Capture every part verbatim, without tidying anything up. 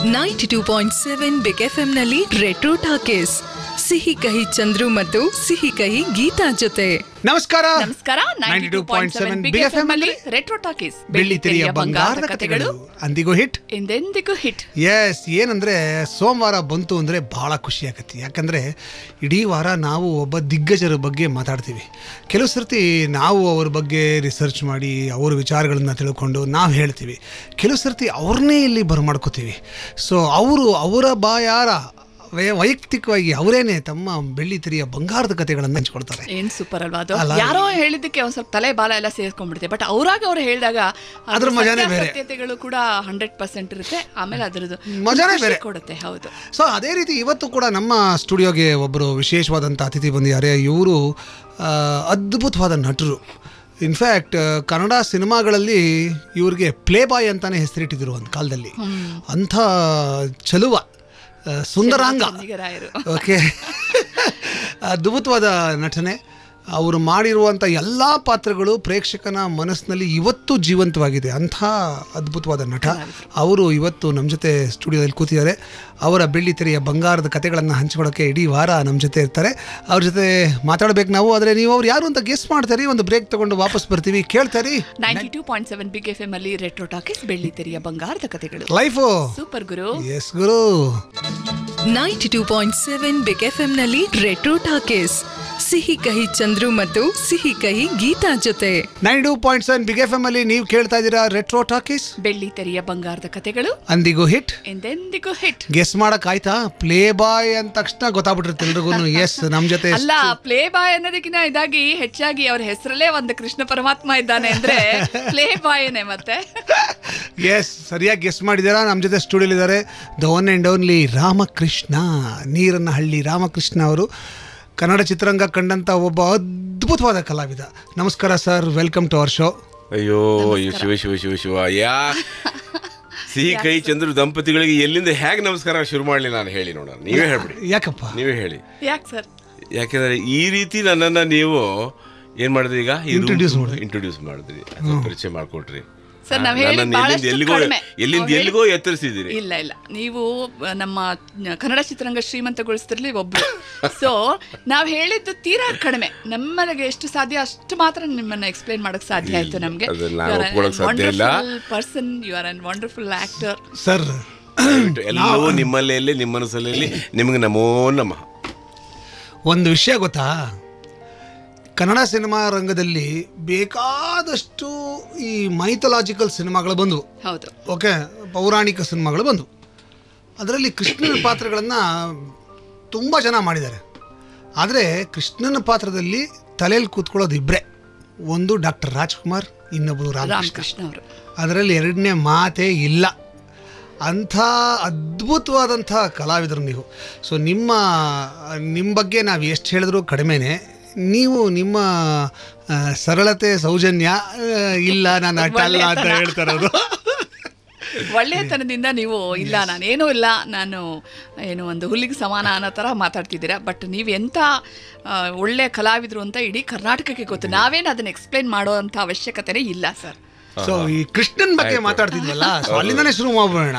Ninety two point seven big F M ನಲ್ಲಿ retro talkies Sihi Kahi Chandru ಮತ್ತು ಸಿಹಿ ಕಹಿ ಗೀತಾ ಜೊತೆ. ನಮಸ್ಕಾರ ನಮಸ್ಕಾರ ninety two point seven big F M ಅಲ್ಲಿ ರೆಟ್ರೋ ಟಾಕೀಸ್ ಬೆಳ್ಳಿ ತೆರೆಯ ಬಂಗಾರದ ಕಥೆಗಳು ಅಂದಿಗೂ ಹಿಟ್ ಎಂದೆಂದಿಗೂ ಹಿಟ್. ಎಸ್, ಏನಂದ್ರೆ ಸೋಮವಾರ ಬಂತು ಅಂದ್ರೆ ಬಹಳ ಖುಷಿ ಆಗತ್ತೆ. ಯಾಕಂದ್ರೆ ಇಡೀ ವಾರ ನಾವು ಒಬ್ಬ ದಿಗ್ಗಜರ ಬಗ್ಗೆ ಮಾತಾಡ್ತೀವಿ. ಕೆಲವು ಸರ್ತಿ ನಾವು ಅವ್ರ ಬಗ್ಗೆ ರಿಸರ್ಚ್ ಮಾಡಿ ಅವ್ರ ವಿಚಾರಗಳನ್ನ ತಿಳ್ಕೊಂಡು ನಾವು ಹೇಳ್ತೀವಿ. ಕೆಲವು ಸರ್ತಿ ಅವ್ರನ್ನೇ ಇಲ್ಲಿ ಬರಮಾಡ್ಕೋತೀವಿ. ಸೊ ಅವರು ಅವರ ಬಾಯಾರ ವೈಯಕ್ತಿಕವಾಗಿ ಅವರೇನೆ ತಮ್ಮ ಬೆಳ್ಳಿ ತೆರೆಯ ಬಂಗಾರದ ಕಥೆಗಳನ್ನು ಹಂಚ್ಕೊಳ್ತಾರೆ. ಏನ್ ಸೂಪರ್ ಅಲ್ವಾ ಅದು. ಯಾರೋ ಹೇಳಿದ್ದಕ್ಕೆ ಒಂದ್ ಸ್ವಲ್ಪ ತಲೆ ಬಾಲ ಎಲ್ಲ ಸೇರ್ಕೊಂಡ್ಬಿಡುತ್ತೆ. ಬಟ್ ಅವರಾಗ ಅವ್ರು ಹೇಳಿದಾಗ ಅದ್ರ ಮಜಾನೇ ಬೇರೆ, ಸತ್ಯತೆಗಳು ಕೂಡ ಹಂಡ್ರೆಡ್ ಪರ್ಸೆಂಟ್ ಇರುತ್ತೆ. ಆಮೇಲೆ ಅದ್ರದ್ದು ಮಜಾನೇ ಬೇರೆ ಕೊಡುತ್ತೆ. ಹೌದು. ಸೊ ಅದೇ ರೀತಿ ಇವತ್ತು ಕೂಡ ನಮ್ಮ ಸ್ಟುಡಿಯೋಗೆ ಒಬ್ಬರು ವಿಶೇಷವಾದಂಥ ಅತಿಥಿ ಬಂದಿದ್ದಾರೆ. ಇವರು ಅದ್ಭುತವಾದ ನಟರು. ಇನ್ಫ್ಯಾಕ್ಟ್ ಕನ್ನಡ ಸಿನಿಮಾಗಳಲ್ಲಿ ಇವ್ರಿಗೆ ಪ್ಲೇ ಬಾಯ್ ಅಂತಾನೆ ಹೆಸರಿಟ್ಟಿದ್ರು ಒಂದು ಕಾಲದಲ್ಲಿ. ಅಂಥ ಚಲುವ ಸುಂದರಾಂಗ, ಓಕೆ, ಅದ್ಭುತವಾದ ನಟನೆ. ಅವರು ಮಾಡಿರುವಂಥ ಎಲ್ಲ ಪಾತ್ರಗಳು ಪ್ರೇಕ್ಷಕನ ಮನಸ್ಸಿನಲ್ಲಿ ಇವತ್ತು ಜೀವಂತವಾಗಿದೆ. ಅಂಥ ಅದ್ಭುತವಾದ ನಟ ಅವರು ಇವತ್ತು ನಮ್ಮ ಜೊತೆ ಸ್ಟುಡಿಯೋದಲ್ಲಿ ಕೂತಿದ್ದಾರೆ. ಅವರ ಬೆಳ್ಳಿ ತೆರೆಯ ಬಂಗಾರದ ಕಥೆಗಳನ್ನು ಹಂಚ್ಕೊಳ್ಳೋಕ್ಕೆ ಇಡೀ ವಾರ ನಮ್ಮ ಜೊತೆ ಇರ್ತಾರೆ. ಅವ್ರ ಜೊತೆ ಮಾತಾಡಬೇಕು ನಾವು. ಆದರೆ ನೀವು ಅವ್ರು ಯಾರು ಅಂತ ಗೆಸ್ ಮಾಡ್ತಾರೆ. ಒಂದು ಬ್ರೇಕ್ ತಗೊಂಡು ವಾಪಸ್ ಬರ್ತೀವಿ. ಕೇಳ್ತಾರೆ ninety two point seven big F M ಅಲ್ಲಿ ರೆಟ್ರೋ ಟಾಕೀಸ್ ಬೆಳ್ಳಿ ತೆರೆಯ ಬಂಗಾರದ ಕಥೆಗಳು. ಲೈಫು ಸೂಪರ್ ಗುರು. ಎಸ್ ಗುರು. Ninety two point seven big F M ನಲ್ಲಿ ರೆಟ್ರೋ ಟಾಕೀಸ್ ಸಿಹಿ ಕಹಿ ಚಂದ್ರು ಮತ್ತು ಸಿಹಿ ಕಹಿ ಗೀತಾ ಜೊತೆ. Ninety two point seven big F M ಅಲ್ಲಿ ನೀವು ಕೇಳ್ತಾ ಇದ್ದೀರಾ ರೆಟ್ರೋ ಟಾಕೀಸ್ ಬೆಳ್ಳಿ ತೆರೆಯ ಬಂಗಾರದ ಕಥೆಗಳು ಅಂದಿಗೂ ಹಿಟ್ ಎಂದೆಂದಿಗೂ ಹಿಟ್. ಗೆಸ್ ಮಾಡಕ್ ಆಯ್ತಾ? ಪ್ಲೇ ಬಾಯ್ ಅಂದ ತಕ್ಷಣ ಗೊತ್ತಾಗ್ಬಿಟ್ಟಿರುತ್ತೆ ಎಲ್ರಿಗೂ. ಎಸ್, ನಮ್ ಜೊತೆ ಅಲ್ಲ, ಪ್ಲೇ ಬಾಯ್ ಅನ್ನೋದಕ್ಕಿಂತ ಇದಾಗಿ ಹೆಚ್ಚಾಗಿ ಅವ್ರ ಹೆಸರಲ್ಲೇ ಒಂದು ಕೃಷ್ಣ ಪರಮಾತ್ಮ ಇದ್ದಾನೆ ಅಂದ್ರೆ ಪ್ಲೇ ಬಾಯ್ನೇ. ಮತ್ತೆ ಎಸ್, ಸರಿಯಾಗಿ ಗೆಸ್ ಮಾಡಿದ್ದೀರಾ. ನಮ್ಮ ಜೊತೆ ಸ್ಟುಡಿಯೋಲಿ ಇದ್ದಾರೆ the one and only Ramakrishna, Neeranahalli Ramakrishna ಅವರು. ಕನ್ನಡ ಚಿತ್ರರಂಗ ಕಂಡಂತ ಒಬ್ಬ ಅದ್ಭುತವಾದ ಕಲಾವಿದ. ನಮಸ್ಕಾರ sir, welcome to our show. ಅಯ್ಯೋ ಶಿವ ಶಿವ ಶಿವ ಶಿವ ಯಾ ಸಿಹಿ ಕೈ ಚಂದ್ರು ದಂಪತಿಗಳಿಗೆ ಎಲ್ಲಿಂದ ಹೇಗೆ ನಮಸ್ಕಾರ ಶುರು ಮಾಡಲಿ ನಾನು ಹೇಳಿ ನೋಡೋಣ. ನೀವೇ ಹೇಳ್ಬಿಡಿ. ಯಾಕಪ್ಪ? ನೀವೇ ಹೇಳಿ. ಯಾಕೆ ಸರ್? ಯಾಕೆಂದ್ರೆ ಈ ರೀತಿ ನನ್ನನ್ನು ನೀವು ಏನ್ ಮಾಡಿದ್ರಿ, ಈಗ ಇಂಟ್ರೊಡ್ಯೂಸ್ ಮಾಡಿ ಇಂಟ್ರೊಡ್ಯೂಸ್ ಮಾಡಿದ್ರಿ, ಪರಿಚಯ ಮಾಡ್ಕೊಟ್ರಿ. ಸರ್, ನಾವ್ ಹೇಳಿ ಎಲ್ಲಿಗೋ ಎಲ್ಲಿಂದ ಎಲ್ಲಿಗೋ ಎತ್ತರಿಸಿದ್ದೀರಿ. ಇಲ್ಲ ಇಲ್ಲ, ನೀವು ನಮ್ಮ ಕನ್ನಡ ಚಿತ್ರರಂಗ ಶ್ರೀಮಂತಗೊಳಿಸ್ತಿರ್ಲಿ ಒಬ್ರು. ಸೊ ನಾವ್ ಹೇಳಿದ್ದು ತೀರಾ ಕಡಿಮೆ. ನಮ್ಮನೆಗೆ ಎಷ್ಟು ಸಾಧ್ಯ ಅಷ್ಟು ಮಾತ್ರ ನಿಮ್ಮನ್ನ ಎಕ್ಸ್ಪ್ಲೈನ್ ಮಾಡಕ್ ಸಾಧ್ಯ ಆಯ್ತು ನಮ್ಗೆ. Person, you are an wonderful actor sir. ಎಲ್ಲವೂ ನಿಮ್ಮಲ್ಲಿ, ನಿಮ್ಮ ಮನಸ್ಸಲ್ಲಿ. ನಿಮ್ಗೆ ನಮೋ ನಮಃ. ಒಂದು ವಿಷಯ ಗೊತ್ತಾ, ಕನ್ನಡ ಸಿನಿಮಾ ರಂಗದಲ್ಲಿ ಬೇಕಾದಷ್ಟು ಈ ಮೈಥಲಾಜಿಕಲ್ ಸಿನಿಮಾಗಳು ಬಂದವು. ಹೌದು, ಓಕೆ, ಪೌರಾಣಿಕ ಸಿನಿಮಾಗಳು ಬಂದವು. ಅದರಲ್ಲಿ ಕೃಷ್ಣನ ಪಾತ್ರಗಳನ್ನು ತುಂಬ ಜನ ಮಾಡಿದ್ದಾರೆ. ಆದರೆ ಕೃಷ್ಣನ ಪಾತ್ರದಲ್ಲಿ ತಲೆಯಲ್ಲಿ ಕೂತ್ಕೊಳ್ಳೋದು ಇಬ್ಬರೇ. ಒಂದು ಡಾಕ್ಟರ್ ರಾಜ್ಕುಮಾರ್, ಇನ್ನೊಬ್ಬರು ರಾಮಕೃಷ್ಣ ಅವರು. ಅದರಲ್ಲಿ ಎರಡನೇ ಮಾತೇ ಇಲ್ಲ. ಅಂಥ ಅದ್ಭುತವಾದಂಥ ಕಲಾವಿದರು ನೀವು. ಸೊ ನಿಮ್ಮ ನಿಮ್ಮ ಬಗ್ಗೆ ನಾವು ಎಷ್ಟು ಹೇಳಿದ್ರು ಕಡಿಮೆನೇ. ನೀವು ನಿಮ್ಮ ಸರಳತೆ, ಸೌಜನ್ಯ ಇಲ್ಲ, ನಾನು ಅಟ್ಟಲ್ಲ ಅಂತ ಹೇಳ್ತಾರದು. ಒಳ್ಳೆಯತನದಿಂದ ನೀವು ಇಲ್ಲ ನಾನೇನೂ ಇಲ್ಲ, ನಾನು ಏನು ಒಂದು ಹುಲ್ಲಿಗೆ ಸಮಾನ ಅನ್ನೋ ಥರ ಮಾತಾಡ್ತಿದ್ದೀರಾ. ಬಟ್ ನೀವು ಎಂಥ ಒಳ್ಳೆಯ ಕಲಾವಿದರು ಅಂತ ಇಡೀ ಕರ್ನಾಟಕಕ್ಕೆ ಗೊತ್ತು. ನಾವೇನು ಅದನ್ನು ಎಕ್ಸ್ಪ್ಲೈನ್ ಮಾಡೋ ಅಂಥ ಅವಶ್ಯಕತೆನೇ ಇಲ್ಲ ಸರ್. ಸೊ ಈ ಕೃಷ್ಣನ್ ಬಗ್ಗೆ ಮಾತಾಡ್ತಿದ್ವಲ್ಲ, ಸೊ ಅಲ್ಲಿಂದನೇ ಶುರು ಮಾಡ್ಬೋಣ.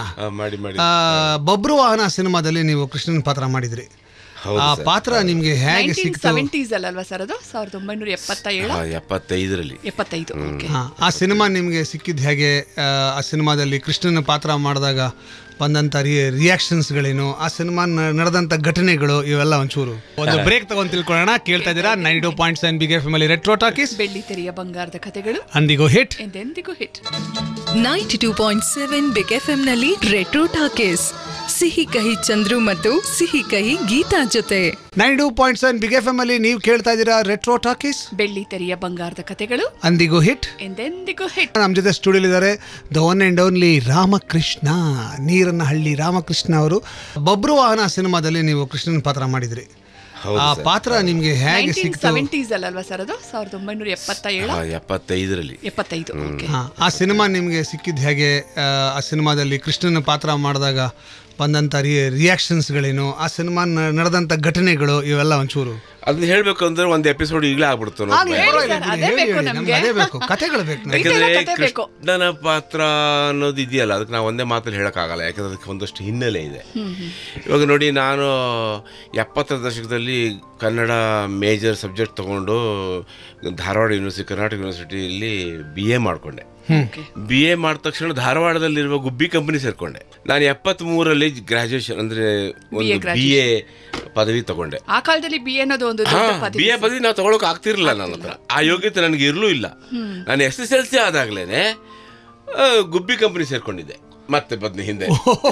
ಬಬ್ರು ವಾಹನ ಸಿನಿಮಾದಲ್ಲಿ ನೀವು ಕೃಷ್ಣನ್ ಪಾತ್ರ ಮಾಡಿದ್ರಿ. ಆ ಪಾತ್ರ ನಿಮ್ಗೆ ಹೇಗೆ ಸಿಕ್ತು? ಸೆವೆಂಟೀಸ್ ಅಲ್ವಾ ಸರ್ ಅದು? ಸಾವಿರದ ಒಂಬೈನೂರ ಎಪ್ಪತ್ತೇಳು ಎಪ್ಪತ್ತೈದರಲ್ಲಿ ಎಪ್ಪತ್ತೈದು. ಆ ಸಿನಿಮಾ ನಿಮ್ಗೆ ಸಿಕ್ಕಿದ್ದು ಹೇಗೆ? ಆ ಸಿನಿಮಾದಲ್ಲಿ ಕೃಷ್ಣನ ಪಾತ್ರ ಮಾಡಿದಾಗ ಬಂದಂತ ರಿಯಾಕ್ಷನ್ಸ್ಗಳೇನು, ಆ ಸಿನಿಮಾ ನಡೆದಂತ ಘಟನೆಗಳು, ಇವೆಲ್ಲ ಒಂಚೂರು ಒಂದು ಬ್ರೇಕ್ ತಗೊಂಡು ತಿಳ್ಕೊಳ್ಳೋಣ. ಕೇಳ್ತಾ ಇದ್ದೀರಾ ninety two point seven big F M ಅಲ್ಲಿ ರೆಟ್ರೋ ಟಾಕೀಸ್ ಬೆಳ್ಳಿ ತೆರೆಯ ಬಂಗಾರದ ಕಥೆಗಳು ಅಂದಿಗೂ ಹಿಟ್ ಎಂದೆಂದಿಗೂ hit. Ninety two point seven big F M ನಲ್ಲಿ ರೆಟ್ರೋ ಟಾಕೀಸ್ ಸಿಹಿ ಕಹಿ ಚಂದ್ರು ಮತ್ತು ಸಿಹಿ ಕಹಿ ಗೀತಾ ಜೊತೆ. Ninety two point seven big F M ಅಲ್ಲಿ ನೀವು ಕೇಳ್ತಾ ಇದ್ದೀರಾ ರೆಟ್ರೋ ಟಾಕೀಸ್ ಬೆಳ್ಳಿ ತೆರೆಯ ಬಂಗಾರದ ಕಥೆಗಳು ಅಂದಿಗೂ ಹಿಟ್ ಎಂದೆಂದಿಗೂ ಹಿಟ್. ನಮ್ಮ ಜೊತೆ ಸ್ಟುಡಿಯೋಲಿ ಇದ್ದಾರೆ the one and only Ramakrishna, Neeranahalli Ramakrishna ಅವರು. ಬಬ್ರು ವಾಹನ ಸಿನಿಮಾದಲ್ಲಿ ನೀವು ಕೃಷ್ಣನ ಪಾತ್ರ ಮಾಡಿದ್ರಿ. ಆ ಪಾತ್ರ ನಿಮ್ಗೆ ಹೇಗೆ ಸಿಕ್ತು? ಸೆವೆಂಟೀಸ್ ಅಲ್ವಾ ಸರ್ ಅದು? ಸಾವಿರದ ಒಂಬೈನೂರ ಎಪ್ಪತ್ತೇಳು ಎಪ್ಪತ್ತೈದರಲ್ಲಿ ಎಪ್ಪತ್ತೈದು. ಆ ಸಿನಿಮಾ ನಿಮ್ಗೆ ಸಿಕ್ಕಿದ್ದು ಹೇಗೆ? ಆ ಸಿನಿಮಾದಲ್ಲಿ ಕೃಷ್ಣನ ಪಾತ್ರ ಮಾಡಿದಾಗ ಬಂದಂಥ ರಿ ರಿಯಾಕ್ಷನ್ಸ್ಗಳೇನು, ಆ ಸಿನಿಮಾ ನಡೆದಂಥ ಘಟನೆಗಳು ಇವೆಲ್ಲ ಒಂಚೂರು ಅದನ್ನ ಹೇಳ್ಬೇಕು ಅಂದ್ರೆ ಒಂದು ಎಪಿಸೋಡ್ ಈಗಲೇ ಆಗ್ಬಿಡ್ತು ನೋಡಿ. ಆಗ್ಲಿ, ಪರವಾಗಿಲ್ಲ ಬಿಡಿ, ಅದೇ ಹೇಳಿ ಬೇಕು ಹೇಳಿ, ನಮ್ಗೆ. ನಮ್ಗೆ ಅದೇ ಬೇಕು, ಕಥೆಗಳು ಬೇಕು ನಮ್ಗೆ. ಯಾಕಂದ್ರೆ ಕಥೆ ಬೇಕು. ಕೃಷ್ಣನ ಪಾತ್ರ ಅನ್ನೋದು ಇದೆಯಲ್ಲ, ಅದಕ್ಕೆ ನಾವು ಒಂದೇ ಮಾತಲ್ಲಿ ಹೇಳೋಕ್ಕಾಗಲ್ಲ, ಯಾಕಂದ್ರೆ ಅದಕ್ಕೆ ಒಂದಷ್ಟು ಹಿನ್ನೆಲೆ ಇದೆ. ಇವಾಗ ನೋಡಿ, ನಾನು ಎಪ್ಪತ್ತರ ದಶಕದಲ್ಲಿ ಕನ್ನಡ ಮೇಜರ್ ಸಬ್ಜೆಕ್ಟ್ ತಗೊಂಡು ಧಾರವಾಡ ಯೂನಿವರ್ಸಿಟಿ, ಕರ್ನಾಟಕ ಯೂನಿವರ್ಸಿಟಿಯಲ್ಲಿ ಬಿ ಎ ಮಾಡಿಕೊಂಡೆ. ಬಿ ಎ ಮಾಡಿದ ತಕ್ಷಣ ಧಾರವಾಡದಲ್ಲಿರುವ ಗುಬ್ಬಿ ಕಂಪನಿ ಸೇರ್ಕೊಂಡೆ. ನಾನು ಎಪ್ಪತ್ತ್ ಮೂರಲ್ಲಿ ಗ್ರಾಜುಯೇಷನ್ ಅಂದ್ರೆ ಒಂದು ಬಿ ಎ ಪದವಿ ತಗೊಂಡೆ. ಆ ಕಾಲದಲ್ಲಿ ಬಿ ಅನ್ನೋದು ಒಂದು ಬಿ ಎ ಪದವಿ ನಾವು ತಗೊಳಕ್ ಆಗ್ತಿರ್ಲಿಲ್ಲ ನನ್ನ ಹತ್ರ, ಆ ಯೋಗ್ಯತೆ ನನಗೆ ಇರಲೂ ಇಲ್ಲ. ನಾನು ಎಸ್ ಎಸ್ ಎಲ್ ಸಿ ಆದಾಗ್ಲೇನೆ ಗುಬ್ಬಿ ಕಂಪನಿ ಸೇರ್ಕೊಂಡಿದ್ದೆ. ಮತ್ತೆ ಬದ್ನಿ ಹಿಂದೆ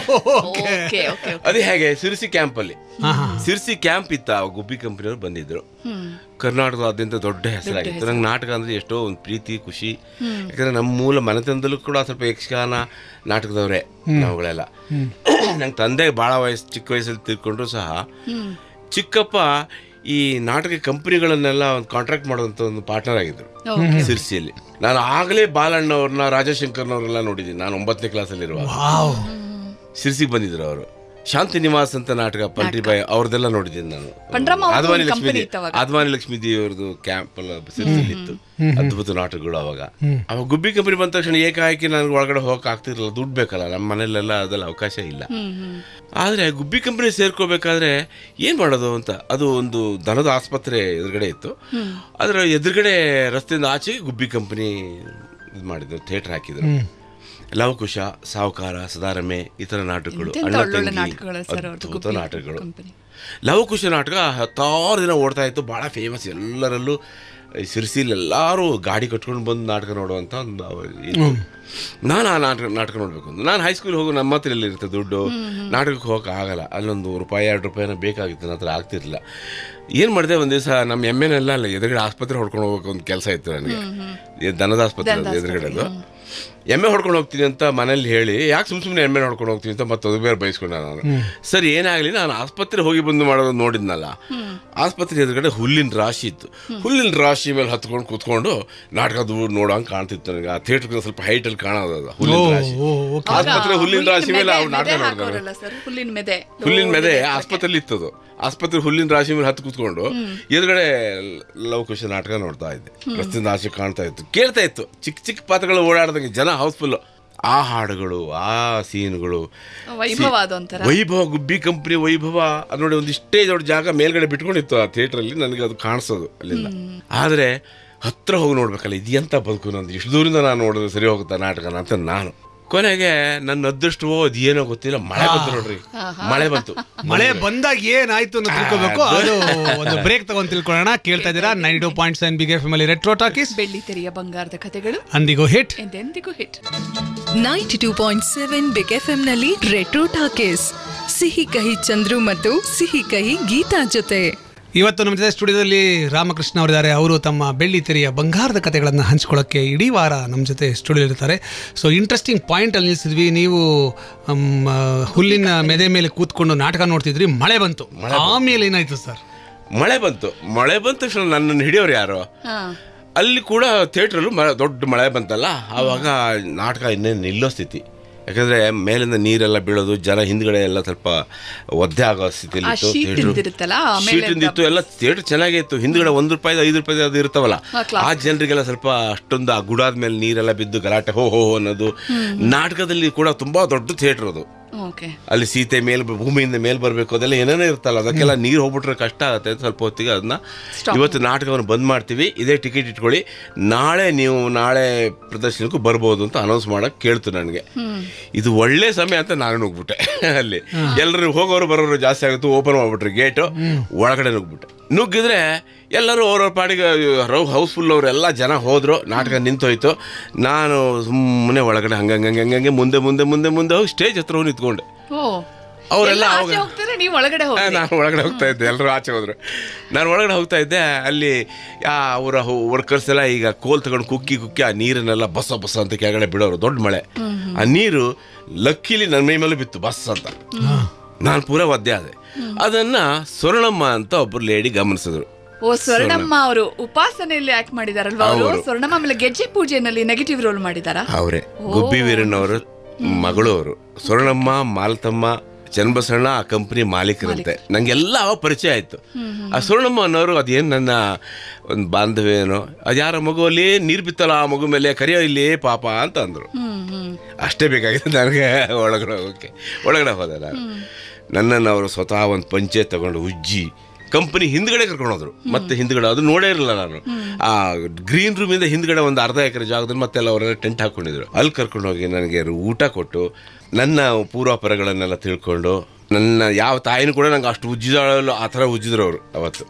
ಅದೇ ಹೇಗೆ ಸಿರ್ಸಿ ಕ್ಯಾಂಪ್ ಅಲ್ಲಿ, ಸಿರ್ಸಿ ಕ್ಯಾಂಪ್ ಇತ್ತ, ಗುಬ್ಬಿ ಕಂಪನಿಯವರು ಬಂದಿದ್ರು. ಕರ್ನಾಟಕದಾದ್ಯಂತ ದೊಡ್ಡ ಹೆಸರಾಗಿತ್ತು. ನಂಗೆ ನಾಟಕ ಅಂದ್ರೆ ಎಷ್ಟೋ ಒಂದು ಪ್ರೀತಿ ಖುಷಿ, ಯಾಕಂದ್ರೆ ನಮ್ಮ ಮೂಲ ಮನೆತನದಲ್ಲೂ ಕೂಡ ಸ್ವಲ್ಪ ಯಕ್ಷಗಾನ ನಾಟಕದವ್ರೆ ನಾವುಗಳೆಲ್ಲ. ನಂಗೆ ತಂದೆ ಭಾಳ ವಯಸ್ಸು ಚಿಕ್ಕ ವಯಸ್ಸಲ್ಲಿ ತಿಳ್ಕೊಂಡ್ರು ಸಹ ಚಿಕ್ಕಪ್ಪ ಈ ನಾಟಕ ಕಂಪನಿಗಳನ್ನೆಲ್ಲ ಒಂದು ಕಾಂಟ್ರಾಕ್ಟ್ ಮಾಡೋದಂತ ಒಂದು ಪಾರ್ಟ್ನರ್ ಆಗಿದ್ರು ಸಿರ್ಸಿಯಲ್ಲಿ. ನಾನು ಆಗಲೇ ಬಾಲಣ್ಣವ್ರನ್ನ, ರಾಜಶಂಕರ್ನವ್ರೆಲ್ಲ ನೋಡಿದ್ದೀನಿ. ನಾನು ಒಂಬತ್ತನೇ ಕ್ಲಾಸಲ್ಲಿ ಇರುವಾಗ ಸಿರ್ಸಿಗೆ ಬಂದಿದ್ರು ಅವರು. ಶಾಂತಿ ನಿವಾಸ್ ಅಂತ ನಾಟಕ ಪಂಡ್ರಿಬಾಯಿ ಅವ್ರದ್ದೆಲ್ಲ ನೋಡಿದ್ದೀನಿ ನಾನು. ಆದ್ವಾನಿ ಲಕ್ಷ್ಮೀ ಆದ್ವಾನಿ ಲಕ್ಷ್ಮೀ ದೇವ್ರದ್ದು ಕ್ಯಾಂಪ್ ಎಲ್ಲ ಸಿರ್ಸಿಲಿ ಇತ್ತು, ಅದ್ಭುತ ನಾಟಕಗಳು. ಅವಾಗ ಅವಾಗ ಗುಬ್ಬಿ ಕಂಪನಿ ಬಂದ ತಕ್ಷಣ ಏಕಾಏಕಿ ನನಗೆ ಒಳಗಡೆ ಹೋಗಕ್ಕೆ ಆಗ್ತಿರಲಿಲ್ಲ, ದುಡ್ಡು ಬೇಕಲ್ಲ, ನಮ್ಮ ಮನೇಲೆಲ್ಲ ಅದೆಲ್ಲ ಅವಕಾಶ ಇಲ್ಲ. ಆದರೆ ಗುಬ್ಬಿ ಕಂಪನಿ ಸೇರ್ಕೋಬೇಕಾದ್ರೆ ಏನು ಮಾಡೋದು ಅಂತ, ಅದು ಒಂದು ದನದ ಆಸ್ಪತ್ರೆ ಎದುರುಗಡೆ ಇತ್ತು. ಅದರ ಎದುರುಗಡೆ ರಸ್ತೆಯಿಂದ ಆಚೆಗೆ ಗುಬ್ಬಿ ಕಂಪನಿ ಇದು ಮಾಡಿದ್ರು, ಥಿಯೇಟರ್ ಹಾಕಿದ್ರು. ಲವಕುಶ, ಸಾವುಕಾರ, ಸದಾರಮೆ, ಈ ಥರ ನಾಟಕಗಳು, ಅಣ್ಣ ತಂಗಿ, ಅದ್ಭುತ ನಾಟಕಗಳು. ಲವಕುಶ ನಾಟಕ ಹತ್ತಾರು ದಿನ ಓಡ್ತಾ ಇತ್ತು, ಭಾಳ ಫೇಮಸ್. ಎಲ್ಲರಲ್ಲೂ ಸಿರ್ಸಿಲಿ ಎಲ್ಲರೂ ಗಾಡಿ ಕಟ್ಕೊಂಡು ಬಂದು ನಾಟಕ ನೋಡುವಂಥ ಒಂದು ಇತ್ತು. ನಾನು ಆ ನಾಟಕ ನಾಟಕ ನೋಡಬೇಕು ಅಂತ ನಾನು ಹೈಸ್ಕೂಲ್ ಹೋಗೋ, ನಮ್ಮ ಹತ್ರ ಎಲ್ಲಿರುತ್ತೆ ದುಡ್ಡು, ನಾಟಕಕ್ಕೆ ಹೋಗೋಕೆ ಆಗಲ್ಲ. ಅಲ್ಲೊಂದು ರೂಪಾಯಿ ಎರಡು ರೂಪಾಯಿನ ಬೇಕಾಗಿತ್ತು, ನನ್ನ ಹತ್ರ ಆಗ್ತಿರ್ಲಿಲ್ಲ. ಏನು ಮಾಡಿದೆ, ಒಂದು ದಿವಸ ನಮ್ಮ ಎಮ್ಮೆನೆಲ್ಲ ಅಲ್ಲ ಎದುರುಗಡೆ ಆಸ್ಪತ್ರೆ ಹೊಡ್ಕೊಂಡು ಹೋಗೋಕೆ ಒಂದು ಕೆಲಸ ಇತ್ತು ನನಗೆ, ದನದ ಆಸ್ಪತ್ರೆ ಎದುರುಗಡೆದು. ಎಮ್ಮೆ ಹೊಡ್ಕೊಂಡು ಹೋಗ್ತೀನಿ ಅಂತ ಮನೇಲಿ ಹೇಳಿ, ಯಾಕೆ ಸುಮ್ಮನೆ ಸುಮ್ಮನೆ ಎಮ್ಮೆ ಹೊಡ್ಕೊಂಡು ಹೋಗ್ತೀನಿ ಅಂತ ಮತ್ತೆ ಅದು ಬೇರೆ ಬಯಸ್ಕೊಂಡೆ ನಾನು. ಸರಿ ಏನಾಗಲಿ, ನಾನು ಆಸ್ಪತ್ರೆ ಹೋಗಿ ಬಂದು ಮಾಡೋದು ನೋಡಿದ್ನಲ್ಲ, ಆಸ್ಪತ್ರೆ ಎದುರುಗಡೆ ಹುಲ್ಲಿನ ರಾಶಿ ಇತ್ತು. ಹುಲ್ಲಿನ ರಾಶಿ ಮೇಲೆ ಹತ್ಕೊಂಡು ಕೂತ್ಕೊಂಡು ನಾಟಕ ದೂರ ನೋಡೋಂಗೆ ಕಾಣ್ತಿತ್ತು ನನಗೆ. ಆ ಥಿಯೇಟರ್ ಸ್ವಲ್ಪ ಹೈಟಲ್ಲಿ ಕಾಣೋದು ಹುಲ್ಲಿನ ರಾಶಿ. ಆಸ್ಪತ್ರೆ ಹುಲ್ಲಿನ ರಾಶಿ ಮೇಲೆ ಅವ್ರು ನಾಟಕ ನೋಡಿದ್ರು. ಹುಲ್ಲಿನ ಮೆದೆ ಆಸ್ಪತ್ರೆಲಿ ಇತ್ತದು. ಆಸ್ಪತ್ರೆ ಹುಲ್ಲಿನ ರಾಶಿ ಮೇಲೆ ಹತ್ತು ಕೂತ್ಕೊಂಡು ಎದುರುಗಡೆ ಲವಕುಶ ನಾಟಕ ನೋಡ್ತಾ ಇದ್ದೆ. ರಸ್ತೆಯಿಂದ ಆಚೆ ಕಾಣ್ತಾ ಇತ್ತು, ಕೇಳ್ತಾ ಇತ್ತು, ಚಿಕ್ಕ ಚಿಕ್ಕ ಪಾತ್ರಗಳು ಓಡಾಡ್ದಂಗೆ, ಜನ ಹೌಸ್ಫುಲ್ಲು. ಆ ಹಾಡುಗಳು, ಆ ಸೀನ್ಗಳು, ವೈಭವ, ಗುಬ್ಬಿ ಕಂಪ್ನಿ ವೈಭವ. ಅದು ನೋಡಿ, ಒಂದು ಇಷ್ಟೇ ದೊಡ್ಡ ಜಾಗ ಮೇಲ್ಗಡೆ ಬಿಟ್ಕೊಂಡಿತ್ತು ಆ ಥಿಯೇಟ್ರಲ್ಲಿ, ನನಗೆ ಅದು ಕಾಣಿಸೋದು ಅಲ್ಲಿಂದ. ಆದರೆ ಹತ್ರ ಹೋಗಿ ನೋಡ್ಬೇಕಲ್ಲ, ಇದು ಎಂತ ಬದುಕು ನಂದು, ಇಷ್ಟು ದೂರಿಂದ ನಾನು ನೋಡಿದ್ರೆ ಸರಿ ಹೋಗುತ್ತಾ ನಾಟಕನ ಅಂತ ನಾನು. ಕೊನೆಗೆ ನನ್ನ ಅದೃಷ್ಟವೋ ಅದೇನೋ ಗೊತ್ತಿಲ್ಲ, ಮಳೆ ಬಂತು ನೋಡ್ರಿ. ಮಳೆ ಬಂತು. ಮಳೆ ಬಂದಾಗ ಏನಾಯ್ತು ಅಂತ ತಿಳ್ಕೋಬೇಕು. ಅದು ಒಂದು ಬ್ರೇಕ್ ತಗೊಂಡು ತಿಳ್ಕೊಳ್ಳೋಣ. ಕೇಳ್ತಾ ಇದ್ದೀರಾ ninety two point seven big F M ಅಲ್ಲಿ ರೆಟ್ರೋ ಟಾಕೀಸ್, ಬೆಳ್ಳಿ ತೆರೆಯ ಬಂಗಾರದ ಕಥೆಗಳು, ಅಂದಿಗೂ ಹಿಟ್ ಎಂದೆಂದಿಗೂ hit. Ninety two point seven big F M ನಲ್ಲಿ ರೆಟ್ರೋ ಟಾಕೀಸ್, ಸಿಹಿ ಕಹಿ ಚಂದ್ರು ಮತ್ತು ಸಿಹಿ ಕಹಿ ಗೀತಾ ಜೊತೆ. ಇವತ್ತು ನಮ್ಮ ಜೊತೆ ಸ್ಟುಡಿಯೋದಲ್ಲಿ ರಾಮಕೃಷ್ಣ ಅವರಿದ್ದಾರೆ. ಅವರು ತಮ್ಮ ಬೆಳ್ಳಿ ತೆರೆಯ ಬಂಗಾರದ ಕಥೆಗಳನ್ನು ಹಂಚ್ಕೊಳ್ಳೋಕ್ಕೆ ಇಡೀ ವಾರ ನಮ್ಮ ಜೊತೆ ಸ್ಟುಡಿಯೋ ಇರ್ತಾರೆ. ಸೊ ಇಂಟ್ರೆಸ್ಟಿಂಗ್ ಪಾಯಿಂಟಲ್ಲಿ ನಿಲ್ಲಿಸಿದ್ವಿ. ನೀವು ಹುಲ್ಲಿನ ಮೆದೆ ಮೇಲೆ ಕೂತ್ಕೊಂಡು ನಾಟಕ ನೋಡ್ತಿದ್ರಿ, ಮಳೆ ಬಂತು. ಆಮೇಲೆ ಏನಾಯ್ತು ಸರ್? ಮಳೆ ಬಂತು. ಮಳೆ ಬಂದ ತಕ್ಷಣ ನನ್ನನ್ನು ಹಿಡಿಯೋರು ಯಾರು? ಅಲ್ಲಿ ಕೂಡ ಥಿಯೇಟ್ರಲ್ಲೂ ಮಳೆ, ದೊಡ್ಡ ಮಳೆ ಬಂತಲ್ಲ, ಆವಾಗ ನಾಟಕ ಇನ್ನೇನು ನಿಲ್ಲೋ ಸ್ಥಿತಿ. ಯಾಕಂದ್ರೆ ಮೇಲಿಂದ ನೀರೆಲ್ಲ ಬೀಳೋದು, ಜನ ಹಿಂದ್ಗಡೆ ಎಲ್ಲ ಸ್ವಲ್ಪ ಒದ್ದೆ ಆಗೋ ಸ್ಥಿತಿಯಲ್ಲಿ ಶೀಟಿಂದಿತ್ತು. ಎಲ್ಲ ಥಿಯೇಟರ್ ಚೆನ್ನಾಗೇ ಇತ್ತು. ಹಿಂದ್ಗಡೆ ಒಂದು ರೂಪಾಯಿ ಐದು ರೂಪಾಯಿ ಅದು ಇರ್ತಾವಲ್ಲ, ಆ ಜನರಿಗೆಲ್ಲ ಸ್ವಲ್ಪ ಅಷ್ಟೊಂದು ಆ ಗುಡಾದ ಮೇಲೆ ನೀರೆಲ್ಲ ಬಿದ್ದು ಗಲಾಟೆ ಹೋ ಹೋ ಅನ್ನೋದು. ನಾಟಕದಲ್ಲಿ ಕೂಡ ತುಂಬಾ ದೊಡ್ಡ ಥಿಯೇಟರ್ ಅದು. ಅಲ್ಲಿ ಸೀತೆ ಮೇಲ್ ಭೂಮಿಯಿಂದ ಮೇಲ್ ಬರಬೇಕು, ಅದೆಲ್ಲ ಏನೇನೋ ಇರ್ತಲ್ಲ, ಅದಕ್ಕೆಲ್ಲ ನೀರು ಹೋಗ್ಬಿಟ್ರೆ ಕಷ್ಟ ಆಗುತ್ತೆ ಅಂತ ಸ್ವಲ್ಪ ಹೊತ್ತಿಗೆ ಅದನ್ನ ಇವತ್ತು ನಾಟಕವನ್ನು ಬಂದ್ ಮಾಡ್ತೀವಿ, ಇದೇ ಟಿಕೆಟ್ ಇಟ್ಕೊಳ್ಳಿ, ನಾಳೆ ನೀವು ನಾಳೆ ಪ್ರದರ್ಶನಕ್ಕೂ ಬರ್ಬೋದು ಅಂತ ಅನೌನ್ಸ್ ಮಾಡಕ್ ಕೇಳ್ತು ನನಗೆ. ಇದು ಒಳ್ಳೆ ಸಮಯ ಅಂತ ನಾನು ನುಗ್ಬಿಟ್ಟೆ. ಅಲ್ಲಿ ಎಲ್ಲರೂ ಹೋಗೋರು ಬರೋರು ಜಾಸ್ತಿ ಆಗುತ್ತೆ, ಓಪನ್ ಮಾಡ್ಬಿಟ್ರಿ ಗೇಟು, ಒಳಗಡೆ ನುಗ್ಬಿಟ್ಟೆ. ನುಗ್ಗಿದ್ರೆ ಎಲ್ಲರೂ ಅವ್ರವ್ರ ಪಾಡಿಗೆ ಹೌಸ್ಫುಲ್ ಅವರೆಲ್ಲ ಜನ ಹೋದ್ರು, ನಾಟಕ ನಿಂತೋಯ್ತು. ನಾನು ಸುಮ್ಮನೆ ಒಳಗಡೆ ಹಂಗಂಗೆ ಹಂಗಂಗೆ ಮುಂದೆ ಮುಂದೆ ಮುಂದೆ ಮುಂದೆ ಹೋಗಿ ಸ್ಟೇಜ್ ಹತ್ರ ಹೋಗಿ ನಿಂತ್ಕೊಂಡೆ. ಅವರೆಲ್ಲ ನಾನು ಒಳಗಡೆ ಹೋಗ್ತಾ ಇದ್ದೆ, ಎಲ್ಲರೂ ಆಚೆ ಹೋದ್ರು, ನಾನು ಒಳಗಡೆ ಹೋಗ್ತಾ ಇದ್ದೆ. ಅಲ್ಲಿ ಅವರ ವರ್ಕರ್ಸ್ ಎಲ್ಲ ಈಗ ಕೋಲ್ ತಗೊಂಡು ಕುಕ್ಕಿ ಕುಕ್ಕಿ ಆ ನೀರನ್ನೆಲ್ಲ ಬಸ ಬಸ ಅಂತ ಕೆಳಗಡೆ ಬಿಡೋರು. ದೊಡ್ಡ ಮಳೆ, ಆ ನೀರು ಲಕ್ಕಿಲಿ ನನ್ನ ಮೈ ಮೇಲೆ ಬಿತ್ತು ಬಸ್ ಅಂತ. ನಾನು ಪೂರ ಒದ್ದೆ ಆದೆ. ಅದನ್ನ ಸ್ವರ್ಣಮ್ಮ ಅಂತ ಒಬ್ಬರು ಲೇಡಿ ಗಮನಿಸಿದ್ರು. ಓ, ಸ್ವರ್ಣಮ್ಮ ಅವರು ಉಪಾಸನೆಯಲ್ಲಿ ಆಕ್ಟ್ ಮಾಡಿದಾರಲ್ವಾ ಅವರು? ಸ್ವರ್ಣಮ್ಮ ಆಮೇಲೆ ಗೆಜ್ಜೆ ಪೂಜೆಯಲ್ಲಿ ನೆಗೆಟಿವ್ ರೋಲ್ ಮಾಡಿದಾರ ಅವರೇ. ಗುಬ್ಬಿ ವೀರಣ್ಣವರು ಮಗಳು ಅವರು. ಸ್ವರ್ಣಮ್ಮ, ಮಾಲತಮ್ಮ, ಚನ್ನಬಸವಣ್ಣ ಆ ಕಂಪ್ನಿ ಮಾಲೀಕರಂತೆ. ನನಗೆಲ್ಲ ಅವಾಗ ಪರಿಚಯ ಆಯಿತು. ಆ ಸ್ವರ್ಣಮ್ಮ ಅನ್ನೋರು ಅದೇನು ನನ್ನ ಒಂದು ಬಾಂಧವ್ಯನೋ ಅದು ಯಾರ ಮಗುವಲ್ಲಿ ನೀರು ಬಿತ್ತಲ್ಲ ಆ ಮಗು ಮೇಲೆ ಕರಿಯೋ ಇಲ್ಲಿ ಪಾಪ ಅಂತ ಅಂದರು. ಅಷ್ಟೇ ಬೇಕಾಗಿದೆ ನನಗೆ ಒಳಗಡೆ ಹೋಗೋಕ್ಕೆ. ಒಳಗಡೆ ಹೋದೆ ನಾನು. ನನ್ನನ್ನು ಅವರು ಸ್ವತಃ ಒಂದು ಪಂಚೆ ತಗೊಂಡು ಉಜ್ಜಿ ಕಂಪನಿ ಹಿಂದ್ಗಡೆ ಕರ್ಕೊಂಡೋದ್ರು. ಮತ್ತೆ ಹಿಂದ್ಗಡೆ ಅದು ನೋಡೇ ಇರಲಿಲ್ಲ ನಾನು. ಆ ಗ್ರೀನ್ ರೂಮಿಂದ ಹಿಂದ್ಗಡೆ ಒಂದು ಅರ್ಧ ಎಕರೆ ಜಾಗದಲ್ಲಿ ಮತ್ತೆಲ್ಲ ಅವರೆಲ್ಲ ಟೆಂಟ್ ಹಾಕ್ಕೊಂಡಿದ್ರು. ಅಲ್ಲಿ ಕರ್ಕೊಂಡೋಗಿ ನನಗೆ ಊಟ ಕೊಟ್ಟು ನನ್ನ ಪೂರ್ವಾಪರಗಳನ್ನೆಲ್ಲ ತಿಳ್ಕೊಂಡು, ನನ್ನ ಯಾವ ತಾಯಿನೂ ಕೂಡ ನಂಗೆ ಅಷ್ಟು ಉಜ್ಜಿದಾಳಲ್ಲ ಆ ಥರ ಉಜ್ಜಿದ್ರು ಅವರು ಅವತ್ತು.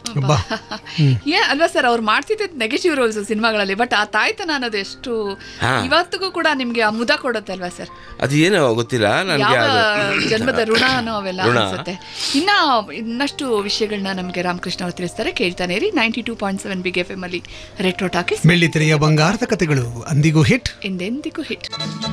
ಏ ಅಲ್ವಾ ಸರ್, ಅವ್ರು ಮಾಡ್ತಿದ್ದ ನೆಗೆಟಿವ್ ರೋಲ್ಸ್ ಸಿನಿಮಾಗಳಲ್ಲಿ, ಬಟ್ ಆ ತಾಯ್ತನ ಅನ್ನೋದು ಎಷ್ಟು ಇವತ್ತಿಗೂ ಕೂಡ ನಿಮ್ಗೆ ಆ ಮುದ ಕೊಡುತ್ತೆ ಅಲ್ವಾ ಸರ್? ಅದು ಏನೋ ಗೊತ್ತಿಲ್ಲ ನನಗೆ, ಜನ್ಮದ ಋಣ ಅನ್ನೋ ಅವೆಲ್ಲ ಅನ್ಸುತ್ತೆ. ಇನ್ನ ಇನ್ನಷ್ಟು ವಿಷಯಗಳನ್ನ ನಮ್ಗೆ ರಾಮಕೃಷ್ಣ ಅವರು ತಿಳಿಸ್ತಾರೆ. ಕೇಳ್ತಾನೆ ರೀ ninety two point seven big F M ಅಲ್ಲಿ ರೆಟ್ರೋ ಟಾಕೀಸ್. ಬೆಳ್ಳಿತೆರೆಯ ಬಂಗಾರದ ಕಥೆಗಳು ಅಂದಿಗೂ ಹಿಟ್, ಎಂದೆಂದಿಗೂ hit.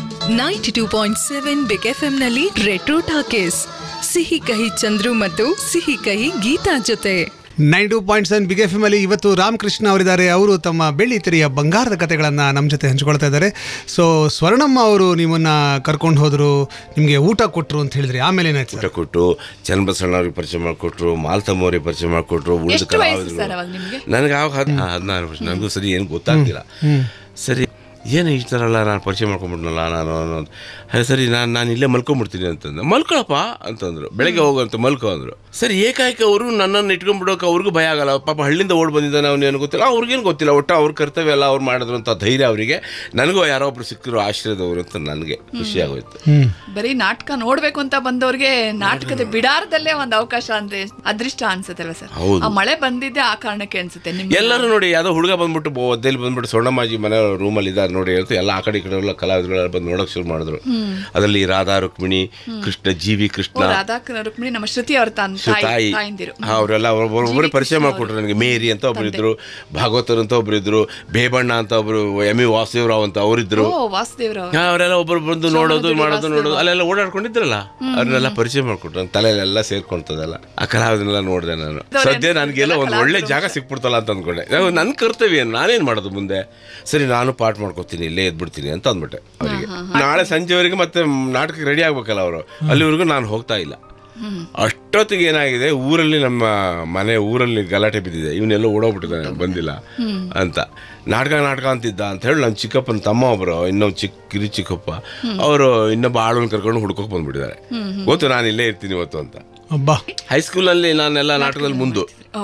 Ninety two point seven big F M ನಲ್ಲಿ ರೆಟ್ರೋ ಟಾಕೀಸ್, ಸಿಹಿ ಕಹಿ ಚಂದ್ರು ಮತ್ತು ಸಿಹಿ ಕಹಿ ಗೀತಾ ಜೊತೆ. Nine two point seven big F M ಅಲ್ಲಿ ಇವತ್ತು ರಾಮಕೃಷ್ಣ ಅವರಿದ್ದಾರೆ. ಅವರು ತಮ್ಮ ಬೆಳ್ಳಿತೆರೆಯ ಬಂಗಾರದ ಕಥೆಗಳನ್ನು ನಮ್ಮ ಜೊತೆ ಹಂಚ್ಕೊಳ್ತಾ ಇದ್ದಾರೆ. ಸೊ ಸ್ವರ್ಣಮ್ಮ ಅವರು ನಿಮ್ಮನ್ನ ಕರ್ಕೊಂಡು ಹೋದ್ರು, ನಿಮಗೆ ಊಟ ಕೊಟ್ಟರು ಅಂತ ಹೇಳಿದ್ರಿ. ಆಮೇಲೆ ಏನಾಯ್ತು? ಊಟ ಕೊಟ್ಟು ಚನ್ನಬಸವಣ್ಣ ಅವ್ರಿಗೆ ಪರಿಚಯ ಮಾಡಿಕೊಟ್ರು, ಮಾಲ್ತಮ್ಮ ಅವ್ರಿಗೆ ಪರಿಚಯ ಮಾಡಿಕೊಟ್ರು. ಉಳಿದ ಕಲಾವಿದರು ನನಗೆ ಆವಾಗ ಹದಿನಾರು ವರ್ಷ. ನನಗೂ ಸರಿ ಏನು ಗೊತ್ತಾಗ್ತಿಲ್ಲ. ಸರಿ ಏನು ಈ ಥರ ಅಲ್ಲ, ನಾನು ಪರಿಚಯ ಮಾಡ್ಕೊಂಬಿಟ್ನಲ್ಲ ನಾನು ಅನ್ನೋದು. ಸರಿ ನಾನು ನಾನು ಇಲ್ಲೇ ಮಲ್ಕೊಂಡ್ಬಿಡ್ತೀನಿ ಅಂತಂದು. ಮಲ್ಕೊಳಪ್ಪ ಅಂತಂದರು. ಬೆಳಗ್ಗೆ ಹೋಗುವಂತ ಮಲ್ಕೊ ಅಂದರು. ಸರಿ ಏಕಾಏಕಿ ಅವರು ನನ್ನನ್ನು ಇಟ್ಕೊಂಡ್ಬಿಡೋಕೆ ಅವ್ರಿಗೂ ಭಯ ಆಗಲ್ಲ. ಪಾಪ ಹಳ್ಳಿಯಿಂದ ಓಡ್ ಬಂದಿದ್ದಾನೆ, ಅವನೇನು ಗೊತ್ತಿಲ್ಲ, ಅವ್ರಿಗೇನು ಗೊತ್ತಿಲ್ಲ. ಒಟ್ಟು ಅವ್ರ ಕರ್ತವ್ಯ ಎಲ್ಲ ಅವ್ರು ಮಾಡಿದ್ರು ಅಂತ ಧೈರ್ಯ ಅವರಿಗೆ. ನನಗೂ ಯಾರೋ ಒಬ್ರು ಸಿಕ್ಕರು ಆಶ್ರಯದವರು ಅಂತ ನನಗೆ ಖುಷಿಯಾಗೋಯ್ತು. ಬರೀ ನಾಟಕ ನೋಡ್ಬೇಕು ಅಂತ ಬಂದವ್ರಿಗೆ ನಾಟಕದ ಬಿಡಾರದಲ್ಲೇ ಒಂದು ಅವಕಾಶ ಅಂದ್ರೆ ಅದೃಷ್ಟ ಅನ್ಸುತ್ತಲ್ವ ಸರ್? ಆ ಮಳೆ ಬಂದಿದ್ದೆ ಆ ಕಾರಣಕ್ಕೆ ಅನ್ಸುತ್ತೆ. ಎಲ್ಲರೂ ನೋಡಿ ಯಾವುದೋ ಹುಡುಗ ಬಂದ್ಬಿಟ್ಟು ಒದ್ದೇಲಿ ಬಂದ್ಬಿಟ್ಟು ಸ್ವರ್ಣಮ್ಮಾಜಿ ಮನೆ ರೂಮಲ್ಲಿ ಇದ್ದಾರೆ ನೋಡಿ ಹೇಳ್ತು. ಎಲ್ಲ ಆ ಕಡೆ ಈ ಕಡೆ ಎಲ್ಲ ಕಲಾವಿದರುಗಳೆಲ್ಲ ಬಂದು ನೋಡೋಕೆ ಶುರು ಮಾಡಿದ್ರು. ಅದರಲ್ಲಿ ರಾಧಾ ರುಕ್ಮಿಣಿ, ಕೃಷ್ಣ, ಜಿ ವಿ ಕೃಷ್ಣ, ರಾಧಾ ರುಕ್ಮಿಣಿ ನಮ್ಮ ಶ್ರುತಿ ಅವ್ರ ತಾಯಿ, ಅವರೆಲ್ಲ ಒಬ್ಬೊಬ್ಬರೇ ಪರಿಚಯ ಮಾಡಿಕೊಟ್ರು ನನಗೆ. ಮೇರಿ ಅಂತ ಒಬ್ರು ಇದ್ರು, ಭಾಗವತರ್ ಅಂತ ಒಬ್ರು ಇದ್ರು, ಬೇಬಣ್ಣ ಅಂತ ಒಬ್ರು, ಎಂ ಇ ವಾಸುದೇವರಾವ್ ಅಂತ ಅವರಿದ್ರು. ಅವರೆಲ್ಲ ಒಬ್ಬರು ಬಂದು ನೋಡೋದು ಮಾಡೋದು ನೋಡೋದು ಅಲ್ಲೆಲ್ಲ ಓಡಾಡ್ಕೊಂಡಿದ್ರಲ್ಲ, ಅವ್ರನ್ನೆಲ್ಲ ಪರಿಚಯ ಮಾಡ್ಕೊಟ್ರು. ನನ್ನ ತಲೆಯಲ್ಲೆಲ್ಲ ಸೇರ್ಕೊಂತದಲ್ಲ. ಆ ಕಲಾವಿದನ್ನೆಲ್ಲ ನೋಡಿದೆ ನಾನು. ಸದ್ಯ ನನಗೆಲ್ಲ ಒಂದು ಒಳ್ಳೆ ಜಾಗ ಸಿಕ್ಬಿಡ್ತಲ್ಲ ಅಂತ ಅಂದ್ಕೊಂಡೆ. ನನ್ನ ಕರ್ತವ್ಯ ನಾನೇನು ಮಾಡೋದು ಮುಂದೆ. ಸರಿ ನಾನು ಪಾಠ ಮಾಡ್ಕೊತೀನಿ, ಇಲ್ಲೇ ಎದ್ಬಿಡ್ತೀನಿ ಅಂತ ಅಂದ್ಬಿಟ್ಟೆ ಅವರಿಗೆ. ನಾಳೆ ಸಂಜೆವರೆಗೆ ಮತ್ತೆ ನಾಟಕಕ್ಕೆ ರೆಡಿ ಆಗ್ಬೇಕಲ್ಲ ಅವರು, ಅಲ್ಲಿವರೆಗೂ ನಾನು ಹೋಗ್ತಾ ಇಲ್ಲ. ಅಷ್ಟೊತ್ತಿಗೆ ಏನಾಗಿದೆ, ಊರಲ್ಲಿ ನಮ್ಮ ಮನೆ ಊರಲ್ಲಿ ಗಲಾಟೆ ಬಿದ್ದಿದೆ, ಇವನ್ನೆಲ್ಲ ಓಡೋಗ್ಬಿಟ್ಟಿದ್ದಾನೆ ಬಂದಿಲ್ಲ ಅಂತ. ನಾಟಕ ನಾಟಕ ಅಂತಿದ್ದ ಅಂತ ಹೇಳಿ ನನ್ನ ಚಿಕ್ಕಪ್ಪನ ತಮ್ಮ ಒಬ್ಬರು, ಇನ್ನೊಂದು ಚಿಕ್ಕ ಕಿರಿ ಚಿಕ್ಕಪ್ಪ ಅವರು ಇನ್ನೊಬ್ಬ ಆಳನ್ನು ಕರ್ಕೊಂಡು ಹುಡ್ಕೋಕೆ ಬಂದ್ಬಿಟ್ಟಿದ್ದಾರೆ. ಗೊತ್ತು ನಾನು ಇಲ್ಲೇ ಇರ್ತೀನಿ ಇವತ್ತು ಅಂತ. ಹೈಸ್ಕೂಲಲ್ಲಿ ನಾನೆಲ್ಲ ನಾಟಕದಲ್ಲಿ ಮುಂದು.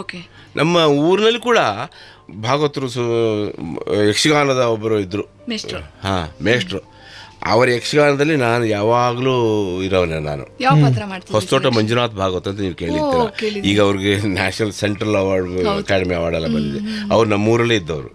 ನಮ್ಮ ಊರಿನಲ್ಲಿ ಕೂಡ ಭಾಗವತರು ಸು ಯಕ್ಷಗಾನದ ಒಬ್ಬರು ಇದ್ರು, ಹಾ ಮೇಷ್ಟ್ರು. ಅವರ ಯಕ್ಷಗಾನದಲ್ಲಿ ನಾನು ಯಾವಾಗಲೂ ಇರೋನೆ. ನಾನು ಹೊಸತೋಟ ಮಂಜುನಾಥ್ ಭಾಗವತ್ ಅಂತ ನೀವು ಕೇಳಿರ್ತೀರ. ಈಗ ಅವ್ರಿಗೆ national central award, academy award ಎಲ್ಲ ಬಂದಿದೆ. ಅವ್ರು ನಮ್ಮೂರಲ್ಲೇ ಇದ್ದವರು.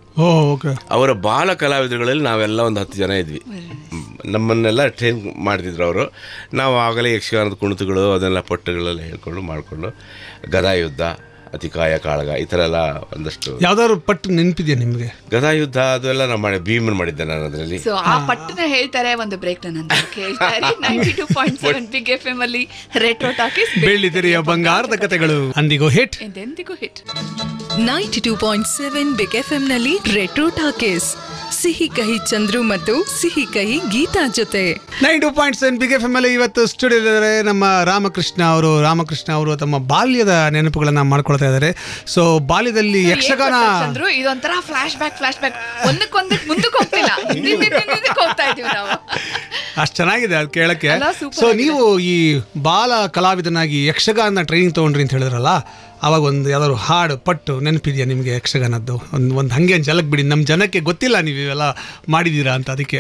ಅವರ ಬಾಲ ಕಲಾವಿದರುಗಳಲ್ಲಿ ನಾವೆಲ್ಲ ಒಂದು ಹತ್ತು ಜನ ಇದ್ವಿ. ನಮ್ಮನ್ನೆಲ್ಲ ಟ್ರೈನ್ ಮಾಡ್ತಿದ್ರು ಅವರು. ನಾವು ಆಗಲೇ ಯಕ್ಷಗಾನದ ಕುಣಿತಗಳು ಅದನ್ನೆಲ್ಲ ಪಟ್ಟುಗಳೆಲ್ಲ ಹೇಳ್ಕೊಂಡು ಮಾಡಿಕೊಂಡು ಗದಾಯುದ್ಧ, ಅತಿಕಾಯ, ಕಾಳಗ ಈ ಥರ ಎಲ್ಲ ಒಂದಷ್ಟು. ಯಾವ್ದಾದ್ರು ಪಟ್ಟು ನೆನಪಿದೆಯಾ ನಿಮಗೆ? ಗದಾಯುದ್ಧ ಅದೆಲ್ಲ ನಾವು ಮಾಡಿ ಭೀಮನ್ ಮಾಡಿದ್ದೆ ನಾನು ಅದರಲ್ಲಿ. ಸೊ ಆ ಪಟ್ಟನ ಹೇಳ್ತಾರೆ. ಒಂದು ಬ್ರೇಕ್ ನನ್ನ ಕೇಳ್ತಾರೆ. Ninety two point seven big F M ಅಲ್ಲಿ ರೆಟ್ರೋ ಟಾಕೀಸ್, ಬೆಳ್ಳಿತೆರೆಯ ಬಂಗಾರದ ಕಥೆಗಳು ಅಂದಿಗೂ ಹಿಟ್, ಎಂದೆಂದಿಗೂ hit. Ninety two point seven big F M ನಲ್ಲಿ ರೆಟ್ರೋ ಟಾಕೀಸ್, ಸಿಹಿ ಕಹಿ ಚಂದ್ರು ಮತ್ತು ಸಿಹಿ ಕಹಿ ಗೀತಾ ಜೊತೆ. Nine two point seven big F M ಅಲ್ಲಿ ಇವತ್ತು ಸ್ಟುಡಿಯೋದಲ್ಲಿ ನಮ್ಮ ರಾಮಕೃಷ್ಣ ಅವರು. ರಾಮಕೃಷ್ಣ ಅವರು ತಮ್ಮ ಬಾಲ್ಯದ ನೆನಪುಗಳನ್ನ ಮಾಡ್ಕೊಳ್ತಾ ಇದ್ದಾರೆ. ಸೊ ಬಾಲ್ಯದಲ್ಲಿ ಯಕ್ಷಗಾನ ಇದೊಂಥರ ಫ್ಲಾಶ್ ಬ್ಯಾಕ್ ಫ್ಲಾಶ್ ಬ್ಯಾಕ್ ಒಂದಕ್ಕೊಂದಕ್ಕೆ ಮುಂದಕ್ಕೆ ಹೋಗ್ತಿಲ್ಲ, ಹೋಗ್ತಾ ಇದೀವಿ ನಾವು. ಅಷ್ಟು ಚೆನ್ನಾಗಿದೆ ಅದು ಕೇಳಕ್ಕೆ. ಸೊ ನೀವು ಈ ಬಾಲ ಕಲಾವಿದನಾಗಿ ಯಕ್ಷಗಾನ ಟ್ರೈನಿಂಗ್ ತಗೊಂಡ್ರಿ ಅಂತ ಹೇಳಿದ್ರಲ್ಲ, ಅವಾಗ ಒಂದು ಯಾವ್ದಾದ್ರು ಹಾಡು ಪಟ್ಟು ನೆನಪಿದೆಯಾ ನಿಮಗೆ ಯಕ್ಷಗಾನದ್ದು? ಒಂದು ಒಂದು ಹಂಗೆ ಜಲಕ್ ಬಿಡಿ, ನಮ್ಮ ಜನಕ್ಕೆ ಗೊತ್ತಿಲ್ಲ ನೀವು ಇವೆಲ್ಲ ಮಾಡಿದ್ದೀರಾ ಅಂತ. ಅದಕ್ಕೆ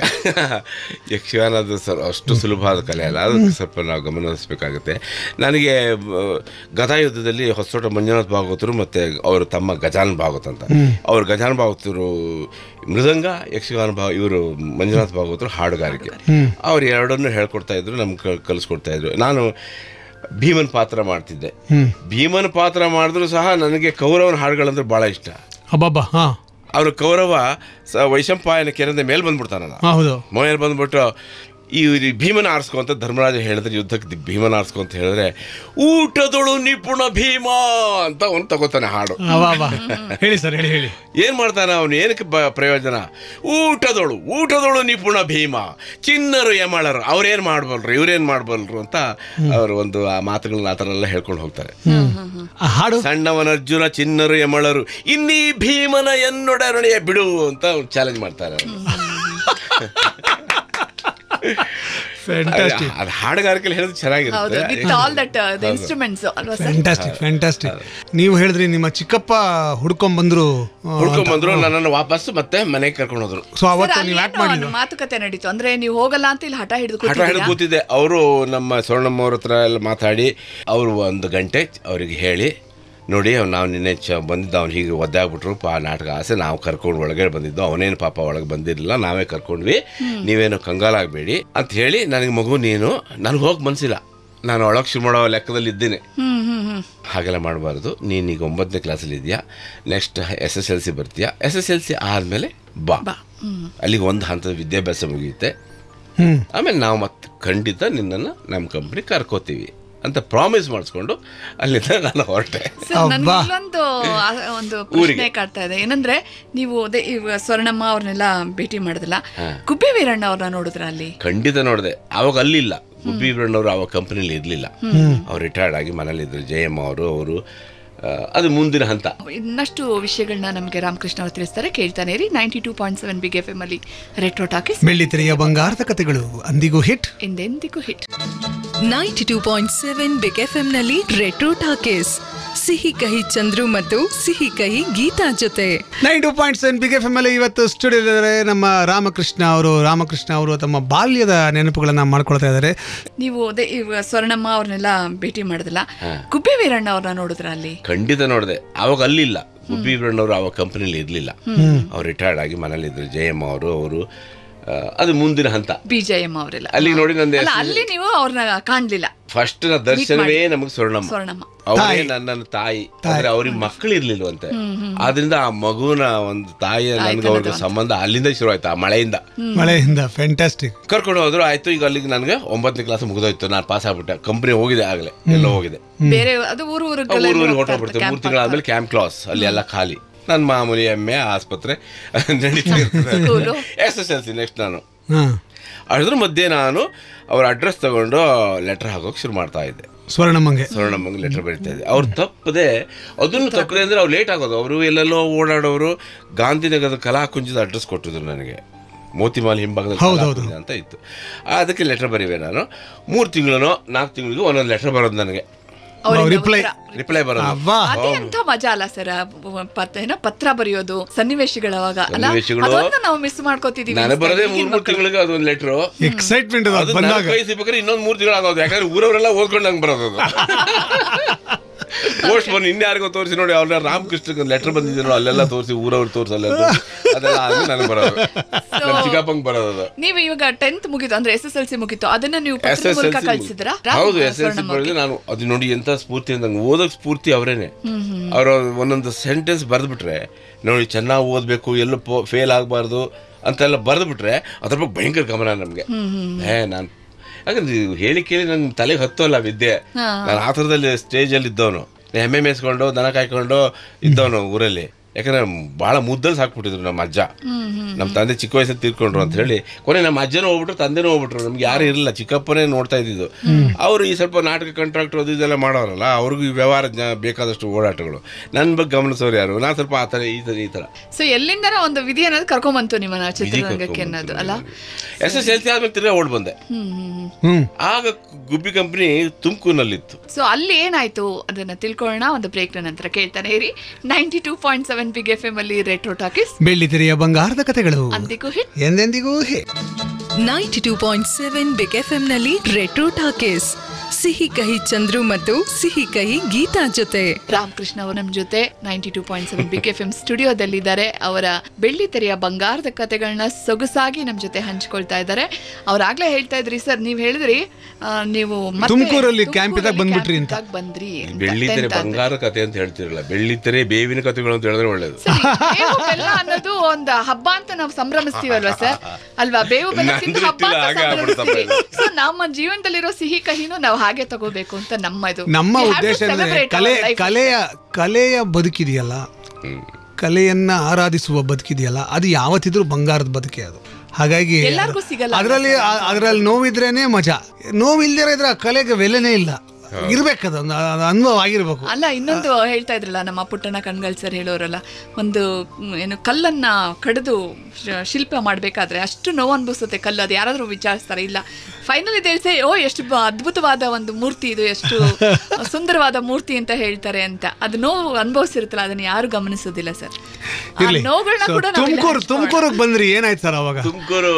ಯಕ್ಷಗಾನದ ಸರ್ ಅಷ್ಟು ಸುಲಭವಾದ ಕಲೆ ಅಲ್ಲ, ಅದಕ್ಕೆ ಸ್ವಲ್ಪ ನಾವು ಗಮನ ಹರಿಸಬೇಕಾಗುತ್ತೆ. ನನಗೆ ಗದಾಯುದ್ಧದಲ್ಲಿ ಹೊಸತೋಟ ಮಂಜುನಾಥ್ ಭಾಗವತರು ಮತ್ತು ಅವರು ತಮ್ಮ ಗಜಾನನ್ ಭಾಗವತ್ ಅಂತ, ಅವ್ರು ಗಜಾನನ್ ಭಾಗವತರು ಮೃದಂಗ, ಯಕ್ಷಗಾನ ಭಾವ, ಇವರು ಮಂಜುನಾಥ್ ಭಾಗವತರು ಹಾಡುಗಾರಿಕೆ. ಅವ್ರು ಎರಡನ್ನೂ ಹೇಳ್ಕೊಡ್ತಾ ಇದ್ರು, ನಮ್ಗೆ ಕಲಿಸ್ಕೊಡ್ತಾ ಇದ್ರು. ನಾನು ಭೀಮನ್ ಪಾತ್ರ ಮಾಡ್ತಿದ್ದೆ. ಭೀಮನ್ ಪಾತ್ರ ಮಾಡಿದ್ರು ಸಹ ನನಗೆ ಕೌರವನ ಹಾಡುಗಳಂದ್ರೆ ಭಾಳ ಇಷ್ಟ. ಅವರು ಕೌರವ ವೈಶಂಪಾಯನ ಕೆರೆದ ಮೇಲೆ ಬಂದ್ಬಿಡ್ತಾನಲ್ಲ, ಮೇಲೆ ಬಂದ್ಬಿಟ್ಟು ಈ ಭೀಮನ ಆರಿಸ್ಕೊ ಅಂತ ಧರ್ಮರಾಜ ಹೇಳಿದ್ರೆ ಯುದ್ಧಕ್ಕೆ ಭೀಮನ ಆರಿಸ್ಕೊ ಅಂತ ಹೇಳಿದ್ರೆ ಊಟದೊಳು ನಿಪುಣ ಭೀಮ ಅಂತ ಅವನು ತಗೋತಾನೆ ಹಾಡು. ಹೇಳಿ ಸರ್, ಹೇಳಿ ಹೇಳಿ. ಏನ್ ಮಾಡ್ತಾನೆ ಅವನು, ಏನಕ್ಕೆ ಪ್ರಯೋಜನ? ಊಟದೊಳು ಊಟದೊಳು ನಿಪುಣ ಭೀಮ, ಚಿನ್ನರು ಯಮಳರು ಅವ್ರೇನ್ ಮಾಡ್ಬಲ್ರು ಇವ್ರೇನ್ ಮಾಡ್ಬಲ್ರು ಅಂತ ಅವರು ಒಂದು ಆ ಮಾತುಗಳನ್ನ ಆ ಥರ ಎಲ್ಲ ಹೇಳ್ಕೊಂಡು ಹೋಗ್ತಾರೆ. ಹಾಡು ಸಣ್ಣವನ ಅರ್ಜುನ ಚಿನ್ನರು ಯಮಳರು ಇನ್ನೀ ಭೀಮನ ಎನ್ನೊಡನೆಯ ಬಿಡು ಅಂತ ಚಾಲೆಂಜ್ ಮಾಡ್ತಾರೆ. ಅದು ಹಾಡುಗಾರಿಕೆಯಲ್ಲಿ ಹೇಳಿದ್ರೆ ಚೆನ್ನಾಗಿರುತ್ತೆ. Fantastic fantastic. ನೀವು ಹೇಳಿದ್ರಿ ನಿಮ್ಮ ಚಿಕ್ಕಪ್ಪ ಹುಡ್ಕೊಂಡ್ ಬಂದ್ರು ಹುಡ್ಕೊಂಡ್ ಬಂದ್ರು ನನ್ನನ್ನು ವಾಪಸ್ ಮತ್ತೆ ಮನೆಗೆ ಕರ್ಕೊಂಡು ಹೋದ್ರು. ಸೊ ಅವತ್ತು ನೀವು ಯಾಕೆ ಮಾಡಿಲ್ಲ? ಮಾತುಕತೆ ನಡೀತು ಅಂದ್ರೆ ನೀವು ಹೋಗಲ್ಲ ಅಂತ ಇಲ್ಲಿ ಹಠ ಹಿಡಿದು ಹಠ ಹಿಡಿದು ಕೂತಿದ್ದೆ. ಅವರು ನಮ್ಮ ಸ್ವರ್ಣಮ್ಮ ಅವ್ರ ಹತ್ರ ಎಲ್ಲ ಮಾತಾಡಿ ಅವರು ಒಂದು ಗಂಟೆ ಅವರಿಗೆ ಹೇಳಿ, ನೋಡಿ ನಾವು ನಿನ್ನೆ ಚ ಬಂದಿದ್ದು ಅವ್ನು ಹೀಗೆ ಒದ್ದಾಗ್ಬಿಟ್ರು ಪಾ ನಾಟಕ ಆಸೆ, ನಾವು ಕರ್ಕೊಂಡು ಒಳಗಡೆ ಬಂದಿದ್ದು, ಅವನೇನು ಪಾಪ ಒಳಗೆ ಬಂದಿರಲಿಲ್ಲ, ನಾವೇ ಕರ್ಕೊಂಡ್ವಿ, ನೀವೇನು ಕಂಗಾಲಾಗಬೇಡಿ ಅಂತ ಹೇಳಿ ನನಗೆ ಮಗು ನೀನು ನನಗೆ ಹೋಗಿ ಮನಸ್ಸಿಲ್ಲ, ನಾನು ಒಳಗೆ ಶುರು ಮಾಡೋ ಲೆಕ್ಕದಲ್ಲಿ ಇದ್ದೀನಿ, ಹಾಗೆಲ್ಲ ಮಾಡಬಾರ್ದು, ನೀನೀಗ ಒಂಬತ್ತನೇ ಕ್ಲಾಸಲ್ಲಿ ಇದೆಯಾ, next S S L C ಬರ್ತೀಯಾ, ಎಸ್ ಎಸ್ ಎಲ್ ಸಿ ಆದಮೇಲೆ ಬಾ, ಅಲ್ಲಿಗೆ ಒಂದು ಹಂತದ ವಿದ್ಯಾಭ್ಯಾಸ ಮುಗಿಯುತ್ತೆ, ಆಮೇಲೆ ನಾವು ಮತ್ತೆ ಖಂಡಿತ ನಿನ್ನನ್ನು ನಮ್ಮ ಕಂಪ್ನಿ ಕರ್ಕೋತೀವಿ ಅಂತ ಪ್ರಾಮಿಸ್ ಮಾಡಿಸ್ಕೊಂಡು ಅಲ್ಲಿಂದ ನಾನು ಹೊರಟೆ. ಒಂದು ಒಂದು ಪ್ರಶ್ನೆ ಕಾಡ್ತಾ ಇದೆ, ಏನಂದ್ರೆ ನೀವು ಅದೇ ಸ್ವರ್ಣಮ್ಮ ಅವ್ರನ್ನೆಲ್ಲ ಭೇಟಿ ಮಾಡಿದ್ರಲ್ಲ, ಗುಬ್ಬಿ ವೀರಣ್ಣ ಅವ್ರನ್ನ ನೋಡಿದ್ರ ಅಲ್ಲಿ? ಖಂಡಿತ ನೋಡಿದೆ. ಅವಾಗ ಅಲ್ಲಿಲ್ಲ, ಗುಬ್ಬಿ ವೀರಣ್ಣ ಅವರು ಆವಾಗ ಕಂಪ್ನಿಲಿ ಇರಲಿಲ್ಲ, ಅವ್ರು ರಿಟೈರ್ಡ್ ಆಗಿ ಮನೇಲಿ ಇದ್ರು. ಜಯಮ್ಮ ಅವರು ಅವರು ಅದು ಮುಂದಿನ ಹಂತ. ಇನ್ನಷ್ಟು ವಿಷಯಗಳನ್ನ ನಮಗೆ ರಾಮಕೃಷ್ಣ ಅವರು ತಿಳಿಸ್ತಾರೆ, ಕೇಳ್ತಾನೆ ಇರಿ. Ninety two point seven big F M ಅಲ್ಲಿ ರೆಟ್ರೋ ಟಾಕೀಸ್, ಬೆಳ್ಳಿತೆರೆಯ ಬಂಗಾರದ ಕಥೆಗಳು, ಅಂದಿಗೂ ಹಿಟ್ ಎಂದೆಂದಿಗೂ hit. Ninety two point seven big F M ನಲ್ಲಿ ರೆಟ್ರೋ ಟಾಕೀಸ್, ಸಿಹಿ ಕಹಿ ಚಂದ್ರು ಮತ್ತು ಸಿಹಿ ಕಹಿ ಗೀತಾ ಜೊತೆ. Nine two point seven big F M ಅಲ್ಲಿ ಇವತ್ತು ಸ್ಟುಡಿಯೋದಲ್ಲಿ ನಮ್ಮ ರಾಮಕೃಷ್ಣ ಅವರು ರಾಮಕೃಷ್ಣ ಅವರು ತಮ್ಮ ಬಾಲ್ಯದ ನೆನಪುಗಳನ್ನ ಮಾಡ್ಕೊಳ್ತಾ ಇದ್ದಾರೆ. ನೀವು ಅದೇ ಸ್ವರ್ಣಮ್ಮ ಅವ್ರನ್ನೆಲ್ಲ ಭೇಟಿ ಮಾಡಿದ್ರಲ್ಲ, ಗುಬ್ಬಿ ವೀರಣ್ಣ ಅವ್ರನ್ನ ನೋಡಿದ್ರ ಅಲ್ಲಿ? ಖಂಡಿತ ನೋಡಿದೆ. ಆವಾಗ ಅಲ್ಲಿಲ್ಲ, ಗುಬ್ಬಿ ವೀರಣ್ಣ ಅವರು ಆವಾಗ ಕಂಪ್ನಿಲಿ ಇರಲಿಲ್ಲ, ಅವ್ರು ರಿಟೈರ್ಡ್ ಆಗಿ ಮನೇಲಿ ಇದ್ರು. ಜಯಮ್ಮ ಅವರು ಅವರು ಅದು ಮುಂದಿನ ಹಂತ. ಬಿಜಯಮ್ಮ ಅವರೆಲ್ಲ ಅಲ್ಲಿ ನೋಡಿ ನಂದೆ ಅಲ್ಲಿ ನೀವು ಅವ್ರನ್ನ ಕಾಣ್ಲಿಲ್ಲ. ಫಸ್ಟ್ ನ ದರ್ಶನವೇ ನಮಗೆ ಸ್ವರ್ಣಮ್ಮ, ಸ್ವರ್ಣಮ್ಮ ಅವರೇ ನನ್ನ ತಾಯಿ. ಅಂದ್ರೆ ಅವ್ರಿಗೆ ಮಕ್ಕಳು ಇರ್ಲಿಲ್ವಂತೆ, ಆದ್ರಿಂದ ಆ ಮಗುನ ಒಂದು ತಾಯಿಯ ನನ್ಗೆ ಅವ್ರಿಗೆ ಸಂಬಂಧ ಅಲ್ಲಿಂದ ಶುರು ಆಯ್ತು, ಆ ಮಳೆಯಿಂದ ಮಳೆಯಿಂದ. ಫ್ಯಾಂಟಾಸ್ಟಿಕ್. ಕರ್ಕೊಂಡು ಹೋದ್ರು, ಆಯ್ತು. ಈಗ ಅಲ್ಲಿಗೆ ನನಗೆ ಒಂಬತ್ತನೇ ಕ್ಲಾಸ್ ಮುಗಿದೋಯ್ತು, ನಾನು ಪಾಸ್ ಆಗ್ಬಿಟ್ಟೆ, ಕಂಪ್ನಿ ಹೋಗಿದೆ ಆಗಲೇ, ಎಲ್ಲೋ ಹೋಗಿದೆ, ಬೇರೆ ಅದು ಊರು ಊರಿಗೆ ಊರಿಗೆ ಹೊರಟೋಗ್ಬಿಡ್ತೇವೆ. ಮೂರು ತಿಂಗಳಾದ್ಮೇಲೆ ಕ್ಯಾಂಪ್ ಕ್ಲಾಸ್, ಅಲ್ಲಿ ಎಲ್ಲ ಖಾಲಿ, ನನ್ನ ಮಾಮೂಲಿ ಎಮ್ಮೆ ಆಸ್ಪತ್ರೆ ನಡೀತಾ ಇರ್ತದೆ. S S L C next ನಾನು ಅದ್ರ ಮಧ್ಯೆ ನಾನು ಅವ್ರ ಅಡ್ರೆಸ್ ತಗೊಂಡು ಲೆಟರ್ ಹಾಕೋಕೆ ಶುರು ಮಾಡ್ತಾ ಇದ್ದೆ. ಸ್ವರ್ಣಮ್ಮಂಗೆ ಸ್ವರ್ಣಮ್ಮಂಗೆ ಲೆಟರ್ ಬರೀತಾ ಇದ್ದೆ. ಅವ್ರು ತಪ್ಪದೆ ಅದನ್ನು ತಪ್ಪದೆ ಅಂದರೆ ಅವ್ರು ಲೇಟ್ ಆಗೋದು. ಅವರು ಎಲ್ಲೆಲ್ಲೋ ಓಡಾಡೋರು ಗಾಂಧಿನಗರದ ಕಲಾಕುಂಜದ ಅಡ್ರೆಸ್ ಕೊಟ್ಟಿದ್ರು ನನಗೆ, ಮೋತಿಮಾಲ್ ಹಿಂಭಾಗದಲ್ಲಿ ಅಂತ ಇತ್ತು. ಅದಕ್ಕೆ ಲೆಟರ್ ಬರೀವೆ ನಾನು. ಮೂರು ತಿಂಗಳೋ ನಾಲ್ಕು ತಿಂಗಳಿಗೂ ಒಂದೊಂದು ಲೆಟರ್ ಬರೋದು ನನಗೆ, ರಿಪ್ಲೈ ರಿಪ್ಲೈ ಬರೋದು. ಎಂತ ಮಜಾ ಅಲ್ಲ ಸರ್, ಏನೋ ಪತ್ರ ಬರೆಯೋದು, ಸನ್ನಿವೇಶಗಳವಾಗ ನಾವು ಮಿಸ್ ಮಾಡ್ಕೋತಿದೀವಿ. ನಾನು ಬರೋದೇ ಮೂರ್ ಮೂರು ತಿಂಗಳಿಗೆ ಅದೊಂದು ಲೆಟ್ರು. ಎಕ್ಸೈಟ್ಮೆಂಟ್ ಇನ್ನೊಂದು ಮೂರು ತಿಂಗಳು ಆಗೋದು, ಯಾಕಂದ್ರೆ ಊರವರೆಲ್ಲ ಓದ್ಕೊಂಡು ನಂಗೆ ಬರೋದು. ಪೋಸ್ಟ್ ಬಂದು ಇನ್ಯಾರಿಗೋ ತೋರಿಸಿ, ನೋಡಿ ಅವ್ರ ರಾಮಕೃಷ್ಣ ಲೆಟರ್ ಬಂದಿದ್ರು ಅಲ್ಲೆಲ್ಲ ತೋರಿಸಿ, ಊರವ್ರು ತೋರಿಸಿ ಅಲ್ಲೆಲ್ಲ ಅದೆಲ್ಲ ಆದ್ಮೇಲೆ ನನಗೆ ಬರೋದು, ನಮ್ಮ ಚಿಕ್ಕಪ್ಪಂಗೆ ಬರೋದು. ನೀವು ಇವಾಗ ಟೆಂತ್ ಮುಗಿತು ಅಂದ್ರೆ ಎಸ್ ಎಸ್ ಎಲ್ ಸಿ ಮುಗಿತು, ಅದನ್ನ ನೀವು ಕಳಿಸಿದ್ರ? ಹೌದು, ಎಸ್ ಎಲ್ ಸಿ ಬರೆದು ನಾನು ಅದು ನೋಡಿ ಎಂತ ಸ್ಫೂರ್ತಿ ಅಂತ, ಓದೋಕ್ ಸ್ಫೂರ್ತಿ ಅವರೇನೆ. ಅವ್ರ ಒಂದೊಂದು ಸೆಂಟೆನ್ಸ್ ಬರೆದ್ಬಿಟ್ರೆ, ನೋಡಿ ಚೆನ್ನಾಗಿ ಓದ್ಬೇಕು, ಎಲ್ಲೂ ಫೇಲ್ ಆಗಬಾರ್ದು ಅಂತೆಲ್ಲ ಬರೆದ್ಬಿಟ್ರೆ ಅದ್ರ ಬಗ್ಗೆ ಭಯಂಕರ ಗಮನ ನಮ್ಗೆ. ಏ ನಾನು ಯಾಕಂದ್ರೆ ಹೇಳಿ ಕೇಳಿ ನನ್ ತಲೆಗೆ ಹತ್ತೋಲ್ಲ ವಿದ್ಯೆ. ನಾನು ಆ ಥರದಲ್ಲಿ ಸ್ಟೇಜಲ್ಲಿ ಇದ್ದವನು, ಎಮ್ಮೆ ಮೇಯಿಸ್ಕೊಂಡು ದನ ಕಾಯ್ಕೊಂಡು ಇದ್ದವನು ಊರಲ್ಲಿ. ಯಾಕಂದ್ರೆ ಭಾಳ ಮುದ್ದಲ್ಲಿ ಸಾಕ್ಬಿಟ್ಟಿದ್ರು ನಮ್ಮ ಅಜ್ಜ. ನಮ್ಮ ತಂದೆ ಚಿಕ್ಕ ವಯಸ್ಸಲ್ಲಿ ತೀರ್ಕೊಂಡ್ರು ಅಂತ ಹೇಳಿ, ಕೊನೆ ನಮ್ಮ ಅಜ್ಜನೂ ಹೋಗ್ಬಿಟ್ರು, ತಂದೆನೂ ಹೋಗ್ಬಿಟ್ರು, ನಮ್ಗೆ ಯಾರು ಇರಲಿಲ್ಲ, ಚಿಕ್ಕಪ್ಪನೇ ನೋಡ್ತಾ ಇದ್ದಿದ್ದು. ಅವರು ಈ ಸ್ವಲ್ಪ ನಾಟಕ ಕಾಂಟ್ರಾಕ್ಟರ್ ಅದು ಇದೆಲ್ಲ ಮಾಡೋರಲ್ಲ, ಅವ್ರಿಗೂ ಈ ವ್ಯವಹಾರ ಬೇಕಾದಷ್ಟು ಓಡಾಟಗಳು. ನನ್ನ ಬಗ್ಗೆ ಗಮನಿಸೋರು ಯಾರು? ನಾನು ಸ್ವಲ್ಪ ಆ ಥರ ಈ ಥರ ಈ ಥರ ಸೊ ಎಲ್ಲಿಂದ ಒಂದು ವಿಧಿ ಅನ್ನೋದು ಕರ್ಕೊಂಬಂತು ನಿಮ್ಮನ್ನ ಚಿತ್ರರಂಗಕ್ಕೆ ಅನ್ನೋದು ಅಲ್ಲ. ಎಸ್ ಎಸ್ ಎಲ್ ಸಿ ಆದ್ಮೇಲೆ ತಿರ್ಗಾ ಓಡ್ ಬಂದೆ. ಆಗ ಗುಬ್ಬಿ ಕಂಪ್ನಿ ತುಮಕೂರಿನಲ್ಲಿತ್ತು. ಸೊ ಅಲ್ಲಿ ಏನಾಯ್ತು ಅದನ್ನ ತಿಳ್ಕೊಳ್ಳೋಣ ಒಂದು ಬ್ರೇಕ್ ನಂತರ. ಕೇಳ್ತಾನೆ ಇರಿ ninety two point seven big F M ಅಲ್ಲಿ ರೆಟ್ರೋ ಟಾಕೀಸ್, ಬೆಳ್ಳಿತೆರೆಯ ಬಂಗಾರದ ಕಥೆಗಳು, ಅಂದಿಗೂ ಹಿಟ್ ಎಂದೆಂದಿಗೂ hit. Ninety two point seven big F M ನಲ್ಲಿ ರೆಟ್ರೋ ಟಾಕೀಸ್, ಸಿಹಿ ಕಹಿ ಚಂದ್ರು ಮತ್ತು ಸಿಹಿ ಕಹಿ ಗೀತಾ ಜೊತೆ. ರಾಮಕೃಷ್ಣ ಅವರು ನಮ್ಮ ಜೊತೆ ninety two point seven big F M ಸ್ಟುಡಿಯೋದಲ್ಲಿದ್ದಾರೆ. ಅವರ ಬೆಳ್ಳಿ ತೆರೆಯ ಬಂಗಾರದ ಕಥೆಗಳನ್ನ ಸೊಗಸಾಗಿ ನಮ್ಮ ಜೊತೆ ಹಂಚ್ಕೊಳ್ತಾ ಇದ್ದಾರೆ. ಅವ್ರಾಗ್ಲೇ ಹೇಳ್ತಾ ಇದ್ರಿ ಸರ್, ನೀವ್ ಹೇಳಿದ್ರಿ ಆ, ನೀವು ಮತ್ತೆ ತುಮಕೂರಲ್ಲಿ ಕ್ಯಾಂಪ್ ಇದ್ದಾಗ ಬಂದ್ಬಿಟ್ರಿ ಅಂತ. camp ಇದ್ದಾಗ ಬಂದ್ರಿ ಅಂತ. ಬೆಳ್ಳಿತೆರೆ tenth ಆದ್ರೆ. ಬಂಗಾರ ಕತೆ ಅಂತ ಹೇಳ್ತಿರಲ್ಲ, ಬೆಳ್ಳಿತೆರೆ ಬೇವಿನ ಕಥೆಗಳು ಅಂತ ಹೇಳಿದ್ರೆ ಒಳ್ಳೇದು. ಸರಿ, ಬೇವು ಬೆಲ್ಲ ಅನ್ನೋದು ಒಂದು ಹಬ್ಬ ಅಂತ ನಾವು ಸಂಭ್ರಮಿಸ್ತೀವಲ್ವಾ ಸರ್, ಅಲ್ವಾ? ಬೇವು ಬೆಲ್ಲ ತಿಂದು ಹಬ್ಬ ಅಂತ ಹಾಗೆ ಸಂಭ್ರಮಿಸ್ತೀವಿ. ಸೊ ನಮ್ಮ ಜೀವನದಲ್ಲಿರೋ ಸಿಹಿ ಕಹಿನೂ ನಾವು ಹಾಗೆ ತಗೋಬೇಕು ಅಂತ ನಮ್ಮ ಇದು. ನಮ್ಮ We have to ಉದ್ದೇಶ ಅಂದ್ರೆ celebrate ಕಲೆ our life. ಕಲೆಯ ಕಲೆಯ ಬದುಕಿದೆಯಲ್ಲ, ಕಲೆಯನ್ನ ಆರಾಧಿಸುವ ಬದುಕಿದೆಯಲ್ಲ, ಅದು ಯಾವತ್ತಿದ್ರೂ ಬಂಗಾರದ ಬದುಕೆ ಅದು. ಹಾಗಾಗಿ ಎಲ್ಲರಿಗೂ ಸಿಗಲ್ಲ. ಅದರಲ್ಲಿ ಅದರಲ್ಲಿ ನೋವಿದ್ರೇನೆ ಮಜಾ. ನೋವಿಲ್ದಿರ ಇದ್ರೆ ಆ ಕಲೆಗೆ ಬೆಲೆನೇ ಇಲ್ಲ. ಇರ್ಬೇಕದು, ಒಂದು ಅನುಭವ ಆಗಿರ್ಬೇಕು. ಅಲ್ಲ, ಇನ್ನೊಂದು ಹೇಳ್ತಾ ಇದ್ರಲ್ಲ ನಮ್ಮ ಪುಟ್ಟಣ ಕಣ್ಗಲ್ ಸರ್ ಹೇಳೋರಲ್ಲ, ಒಂದು ಮ್, ಏನು ಕಲ್ಲನ್ನ ಕಡಿದು ಶ- ಶಿಲ್ಪ ಮಾಡಬೇಕಾದ್ರೆ ಅಷ್ಟು ನೋವು ಅನುಭವಿಸುತ್ತೆ ಕಲ್ಲು. ಅದು ಯಾರಾದರೂ ವಿಚಾರಿಸ್ತಾರೆ? ಇಲ್ಲ. ಫೈನಲಿ ತಿಳಿಸಿ, ಓ ಎಷ್ಟು ಬ- ಅದ್ಭುತವಾದ ಒಂದು ಮೂರ್ತಿ ಇದು, ಎಷ್ಟು ಸುಂದರವಾದ ಮೂರ್ತಿ ಅಂತ ಹೇಳ್ತಾರೆ ಅಂತ. ಅದು ನೋವು ಅನುಭವಿಸಿರುತ್ತಲ್ಲ, ಅದನ್ನ ಯಾರು ಗಮನಿಸೋದಿಲ್ಲ ಸರ್. ಆ ಇರ್ಲಿ. ನೋವುಗಳನ್ನ So, ಕೂಡ ನಾವೆಲ್ಲ ತುಮಕೂರು ಹಂಚ್ಕೊಳ್ಳೋಣ. ತುಮಕೂರಿಗೆ ಬಂದ್ರಿ, ಏನಾಯ್ತು ಸರ್ ಅವಾಗ? ತುಮಕೂರು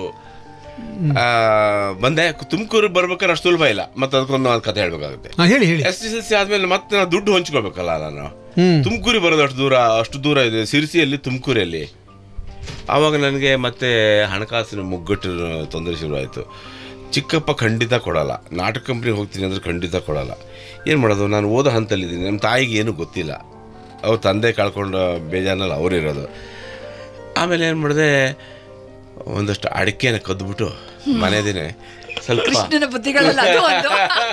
ಬಂದೆ. ತುಮಕೂರು ಬರ್ಬೇಕಾದ್ರೆ ಅಷ್ಟು ಸುಲಭ ಇಲ್ಲ, ಮತ್ತೆ ಅದಕ್ಕೊಂದು ಒಂದು ಕತೆ ಹೇಳ್ಬೇಕಾಗುತ್ತೆ. ಹಾ, ಹೇಳಿ ಹೇಳಿ. ಎಸ್ ಎಸ್ ಎಲ್ ಸಿ ಆದ್ಮೇಲೆ ಮತ್ತೆ ನಾವು ದುಡ್ಡು ಹಂಚ್ಕೋಬೇಕಲ್ಲ ನಾನು. ಹ್ಮ್. ತುಮಕೂರಿಗೆ ಬರೋದು ಅಷ್ಟು ದೂರ ಅಷ್ಟು ದೂರ ಇದೆ, ಸಿರ್ಸಿಯಲ್ಲಿ ತುಮಕೂರಲ್ಲಿ. ಆವಾಗ ನನಗೆ ಮತ್ತೆ ಹಣಕಾಸಿನ ಮುಗ್ಗಟ್ಟು ತೊಂದರೆ ಶುರುವಾಯಿತು. ಚಿಕ್ಕಪ್ಪ ಖಂಡಿತ ಕೊಡಲ್ಲ, ನಾಟಕ ಕಂಪ್ನಿಗೆ ಹೋಗ್ತೀನಿ ಅಂದರೆ ಖಂಡಿತ ಕೊಡಲ್ಲ. ಏನು ಮಾಡೋದು, ನಾನು ಓದೋ ಹಂತಲ್ಲಿದ್ದೀನಿ. ನಮ್ಮ ತಾಯಿಗೆ ಏನೂ ಗೊತ್ತಿಲ್ಲ, ಅವ್ರ ತಂದೆ ಕಳ್ಕೊಂಡು ಬೇಜಾರಲ್ಲಿ ಅವರಿರೋದು. ಆಮೇಲೆ ಏನು ಮಾಡಿದೆ, ಒಂದಷ್ಟು ಅಡಿಕೆನ ಕದ್ದುಬಿಟ್ಟು ಮನೆದೇನೆ ಸ್ವಲ್ಪ ಕೃಷ್ಣನ ಬುದ್ಧಿಗಳಲ್ಲ ಅದು ಒಂದು.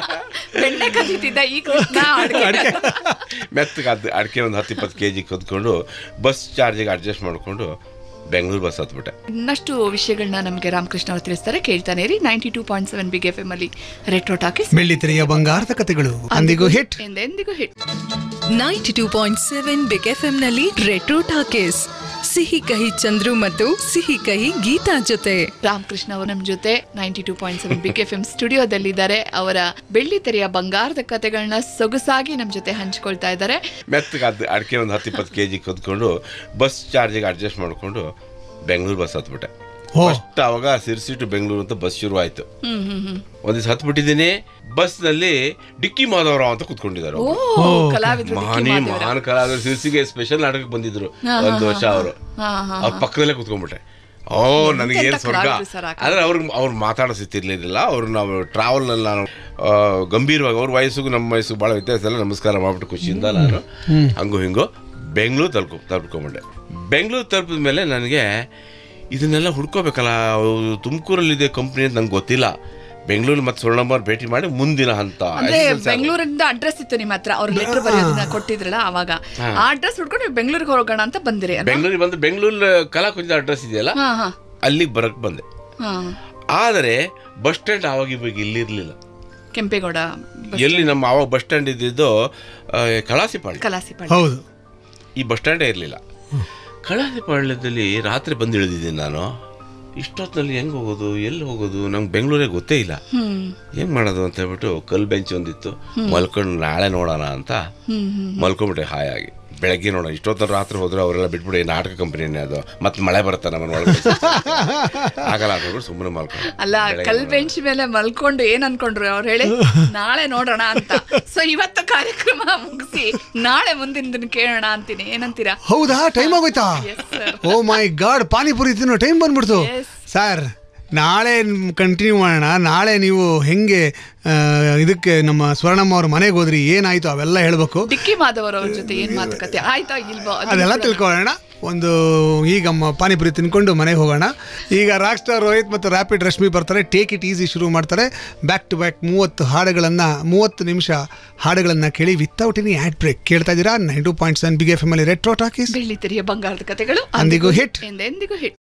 ಬೆಣ್ಣೆ ಕದೀತಿದ್ದ ಈ ಕೃಷ್ಣ ಅಡ್ಗೆ. ಮೆತ್ತಗೆ ಅದು ಅಡಿಕೆ ಒಂದು ಹತ್ತು ಇಪ್ಪತ್ತು ಕೆ ಜಿ ಕದ್ಕೊಂಡು ಬಸ್ ಚಾರ್ಜಿಗೆ ಅಡ್ಜಸ್ಟ್ ಮಾಡಿಕೊಂಡು ಬೆಂಗಳೂರು ಬಸ್ ಹತ್ಬಿಟ್ಟೆ. ಇನ್ನಷ್ಟು ವಿಷಯಗಳನ್ನ ನಮಗೆ ರಾಮಕೃಷ್ಣ ಅವರು ತಿಳಿಸ್ತಾರೆ. ಕೇಳ್ತಾನೆ ಇರಿ ninety two point seven big F M ಅಲ್ಲಿ ರೆಟ್ರೋ ಟಾಕೀಸ್. ಬೆಳ್ಳಿ ತೆರೆಯ ಬಂಗಾರದ ಕಥೆಗಳು ಅಂದಿಗೂ ಹಿಟ್. ಎಂದೆಂದಿಗೂ hit. Ninety two point seven big F M ನಲ್ಲಿ ರೆಟ್ರೋ ಟಾಕೀಸ್. ಸಿಹಿ ಕಹಿ ಚಂದ್ರು ಮತ್ತು ಸಿಹಿ ಕಹಿ ಗೀತಾ ಜೊತೆ. ರಾಮಕೃಷ್ಣ ಅವರು ನಮ್ಮ ಜೊತೆ ninety two point seven big F M ಸ್ಟುಡಿಯೋದಲ್ಲಿದ್ದಾರೆ. ಅವರ ಬೆಳ್ಳಿ ತೆರೆಯ ಬಂಗಾರದ ಕಥೆಗಳನ್ನ ಸೊಗಸಾಗಿ ನಮ್ಮ ಜೊತೆ ಹಂಚ್ಕೊಳ್ತಾ ಇದ್ದಾರೆ. ಮೆತ್ತಗೆ ಅದು ಅಡಿಕೆ ಒಂದು ಹತ್ತು ಇಪ್ಪತ್ತು ಕೆ ಜಿ ಕದ್ಕೊಂಡು ಬಸ್ ಚಾರ್ಜಿಗೆ ಅಡ್ಜಸ್ಟ್ ಮಾಡಿಕೊಂಡು ಬೆಂಗಳೂರು ಬಸ್ ಹತ್ಬಿಟ್ಟೆ. ಫಸ್ಟ್ ಅವಾಗ ಸಿರ್ಸಿ ಟು ಬೆಂಗಳೂರು ಅಂತ ಬಸ್ ಶುರು ಆಯ್ತು. ಒಂದ್ ದಿವಸ ಹತ್ಬಿಟ್ಟಿದ್ದೀನಿ. ಬಸ್ನಲ್ಲಿ ಡಿಕ್ಕಿ ಮಾಧವರಾವ್ ಅಂತ ಕುತ್ಕೊಂಡಿದ್ದಾರೆ. ಓ, ಕಲಾವಿದರು ಡಿಕ್ಕಿ ಮಹಾನಿ ಮಾಧವರಾವ್. ಮಹಾನ್ ಕಲಾವಿದರು ಸಿರ್ಸಿಗೆ ಸ್ಪೆಷಲ್ ನಾಟಕಕ್ಕೆ ಬಂದಿದ್ರು ಒಂದು ವರ್ಷ. ಅವರು ಅವ್ರ ಪಕ್ಕದಲ್ಲೇ ಕುತ್ಕೊಂಡ್ಬಿಟ್ಟೆ. ಓ, ನನಗೆ ಏನ್ ಸ್ವರ್ಗ. ಕಲಾವಿದ್ರು ಸರ್ ಆ ಕಾಲದಲ್ಲಿ. ಆದ್ರೆ ಅವ್ರಿಗೆ ಅವ್ರು ಮಾತಾಡೋ ಸ್ಥಿತಿ ಇರ್ಲಿಲ್ಲ. ಅವ್ರು ನಾವು ಟ್ರಾವೆಲ್ ನಲ್ಲಿ ನಾನು ಆ, ಗಂಭೀರವಾಗಿ ಅವ್ರ ವಯಸ್ಸಿಗೂ ನಮ್ಮ ವಯಸ್ಸಿಗೂ ಭಾಳ ವ್ಯತ್ಯಾಸ ಇಲ್ಲ. ನಮಸ್ಕಾರ ಮಾಡ್ಬಿಟ್ಟು ಖುಷಿಯಿಂದ ನಾನು ಹಂಗು ಹಿಂಗು ಬೆಂಗಳೂರು ತಲುಪ ತಲುಪ್ಕೊಂಡ್ಬಿಟ್ಟೆ. ಬೆಂಗಳೂರು ತಲುಪಿದ ಮೇಲೆ ನನಗೆ ಇದನ್ನೆಲ್ಲ ಹುಡ್ಕೋಬೇಕಲ್ಲ, ತುಮಕೂರಲ್ಲಿದೆ ಕಂಪ್ನಿ ಅಂತ ನಂಗೆ ಗೊತ್ತಿಲ್ಲ. ಬೆಂಗಳೂರು ಮತ್ತೆ ಸ್ವರ್ಣಮ್ಮ ಭೇಟಿ ಮಾಡಿ ಮುಂದಿನ ಹಂತ. ಅಂದ್ರೆ ಬೆಂಗಳೂರಿಂದ ಅಡ್ರೆಸ್ ಇತ್ತು ನಿಮ್ಮ ಹತ್ರ, ಅವ್ರ ಲೆಟರ್ ಬರೆಯೋದನ್ನ ಕೊಟ್ಟಿದ್ರಲ್ಲ ಅವಾಗ. ಆ ಅಡ್ರೆಸ್ ಹುಡ್ಕೊಂಡು ನೀವು ಬೆಂಗಳೂರಿಗೆ ಹೋಗೋಣ ಅಂತ ಬಂದಿರಿ. ಬೆಂಗಳೂರಿಗೆ ಬಂದು ಬೆಂಗಳೂರು ಕಲಾಕುಂಜ ಅಡ್ರೆಸ್ ಇದೆಯಲ್ಲ, ಹಾ ಹಾ ಅಲ್ಲಿಗೆ ಬರಕ್ ಬಂದೆ. ಹಾ. ಆದರೆ ಬಸ್ ಸ್ಟ್ಯಾಂಡ್ ಆವಾಗ ಇವಾಗ ಇಲ್ಲಿರ್ಲಿಲ್ಲ. ಕೆಂಪೇಗೌಡ ಎಲ್ಲಿ ನಮ್ಮ ಆವಾಗ ಬಸ್ ಸ್ಟ್ಯಾಂಡ್ ಇದ್ದಿದ್ದು ಆ, ಕಳಾಸಿಪಾಳ್ಯ. ಕಲಾಸಿಪಾಳ್ಯ. ಹೌದು. ಈ ಬಸ್ ಸ್ಟ್ಯಾಂಡೇ ಇರಲಿಲ್ಲ. ಕಳಾಸಿಪಾಳ್ಯದಲ್ಲಿ ರಾತ್ರಿ ಬಂದು ಇಳಿದಿದ್ದೀನಿ ನಾನು. ಇಷ್ಟೊತ್ತಿನಲ್ಲಿ ಹೆಂಗೆ ಹೋಗೋದು, ಎಲ್ಲಿ ಹೋಗೋದು, ನಂಗೆ ಬೆಂಗಳೂರಿಗೆ ಗೊತ್ತೇ ಇಲ್ಲ. ಹೆಂಗೆ ಮಾಡೋದು ಅಂತ ಹೇಳ್ಬಿಟ್ಟು ಕಲ್ ಬೆಂಚ್ ಒಂದಿತ್ತು, ಮಲ್ಕೊಂಡು ನಾಳೆ ನೋಡೋಣ ಅಂತ ಮಲ್ಕೊಂಬಿಟ್ಟೆ ಹಾಯಾಗಿ. ಬೆಳಗ್ಗೆ ನೋಡೋಣ, ಇಷ್ಟೊತ್ತರ ರಾತ್ರಿ ಹೋದ್ರೆ ಅವರೆಲ್ಲ ಬಿಟ್ಬಿಡಿ, ನಾಟಕ ಕಂಪನಿನೇ ಅದು, ಮತ್ತೆ ಮಳೆ ಬರುತ್ತೆ ನಮ್ಮನ್ನ ಒಳಗೆ ಆಗಲ್ಲ ಅಂತ ಸುಮ್ಮನೆ ಮಲ್ಕೊಂಡು. ಅಲ್ಲ, ಕಲ್ ಬೆಂಚ್ ಮೇಲೆ ಮಲ್ಕೊಂಡು ಏನ್ ಅನ್ಕೊಂಡ್ರು ಅವ್ರು ಹೇಳಿ, ನಾಳೆ ನೋಡೋಣ ಅಂತ. ಸೊ ಇವತ್ತು ಕಾರ್ಯಕ್ರಮ ಮುಗಿಸಿ ನಾಳೆ ಮುಂದಿನ ದಿನ ಕೇಳೋಣ ಅಂತೀನಿ. ಏನಂತೀರಾ? ಹೌದಾ, ಟೈಮ್ ಆಗೋಯ್ತಾ? ಓ ಮೈ ಗಾಡ್, ಪಾನಿಪುರಿ ತಿನ್ನೋ ಟೈಮ್ ಬಂದ್ಬಿಡ್ತು ಸರ್. ನಾಳೆ ಕಂಟಿನ್ಯೂ ಮಾಡೋಣ. ನಾಳೆ ನೀವು ಹೆಂಗೆ ಇದಕ್ಕೆ ನಮ್ಮ ಸ್ವರ್ಣಮ್ಮ ಅವ್ರ ಮನೆಗೆ ಹೋದ್ರಿ, ಏನಾಯ್ತು ಅವೆಲ್ಲ ಹೇಳ್ಬೇಕು. ಡಿಕ್ಕಿ ಮಾಧವರ್ ಅವ್ರ ಜೊತೆ ಏನ್ ಮಾತುಕತೆ ಆಯ್ತಾ ಇಲ್ವೋ ಅದೆಲ್ಲ ತಿಳ್ಕೊಳ್ಳೋಣ. ಒಂದು ಈಗ ಪಾನಿಪುರಿ ತಿನ್ಕೊಂಡು ಮನೆಗೆ ಹೋಗೋಣ. ಈಗ ರಾಕ್ ಸ್ಟಾರ್ ರೋಹಿತ್ ಮತ್ತು ರ್ಯಾಪಿಡ್ ರಶ್ಮಿ ಬರ್ತಾರೆ. ಟೇಕ್ ಇಟ್ ಈಸಿ ಶುರು ಮಾಡ್ತಾರೆ. ಬ್ಯಾಕ್ ಟು ಬ್ಯಾಕ್ ಮೂವತ್ತು ಹಾಡುಗಳನ್ನು ಮೂವತ್ತು ನಿಮಿಷ ಹಾಡುಗಳನ್ನು ಕೇಳಿ ವಿತೌಟ್ ಎನಿ ಆ್ಯಡ್ ಬ್ರೇಕ್ ಕೇಳ್ತಾ ಇದ್ದೀರಾ. Nine two point seven big F M ಅಲ್ಲಿ ರೆಟ್ರೋ ಟಾಕೀಸ್. ಬೆಳ್ಳಿ ತೆರೆಯ ಬಂಗಾರದ ಕಥೆಗಳು ಅಂದಿಗೂ ಹಿಟ್. ಎಂದೆಂದಿಗೂ ಹಿಟ್.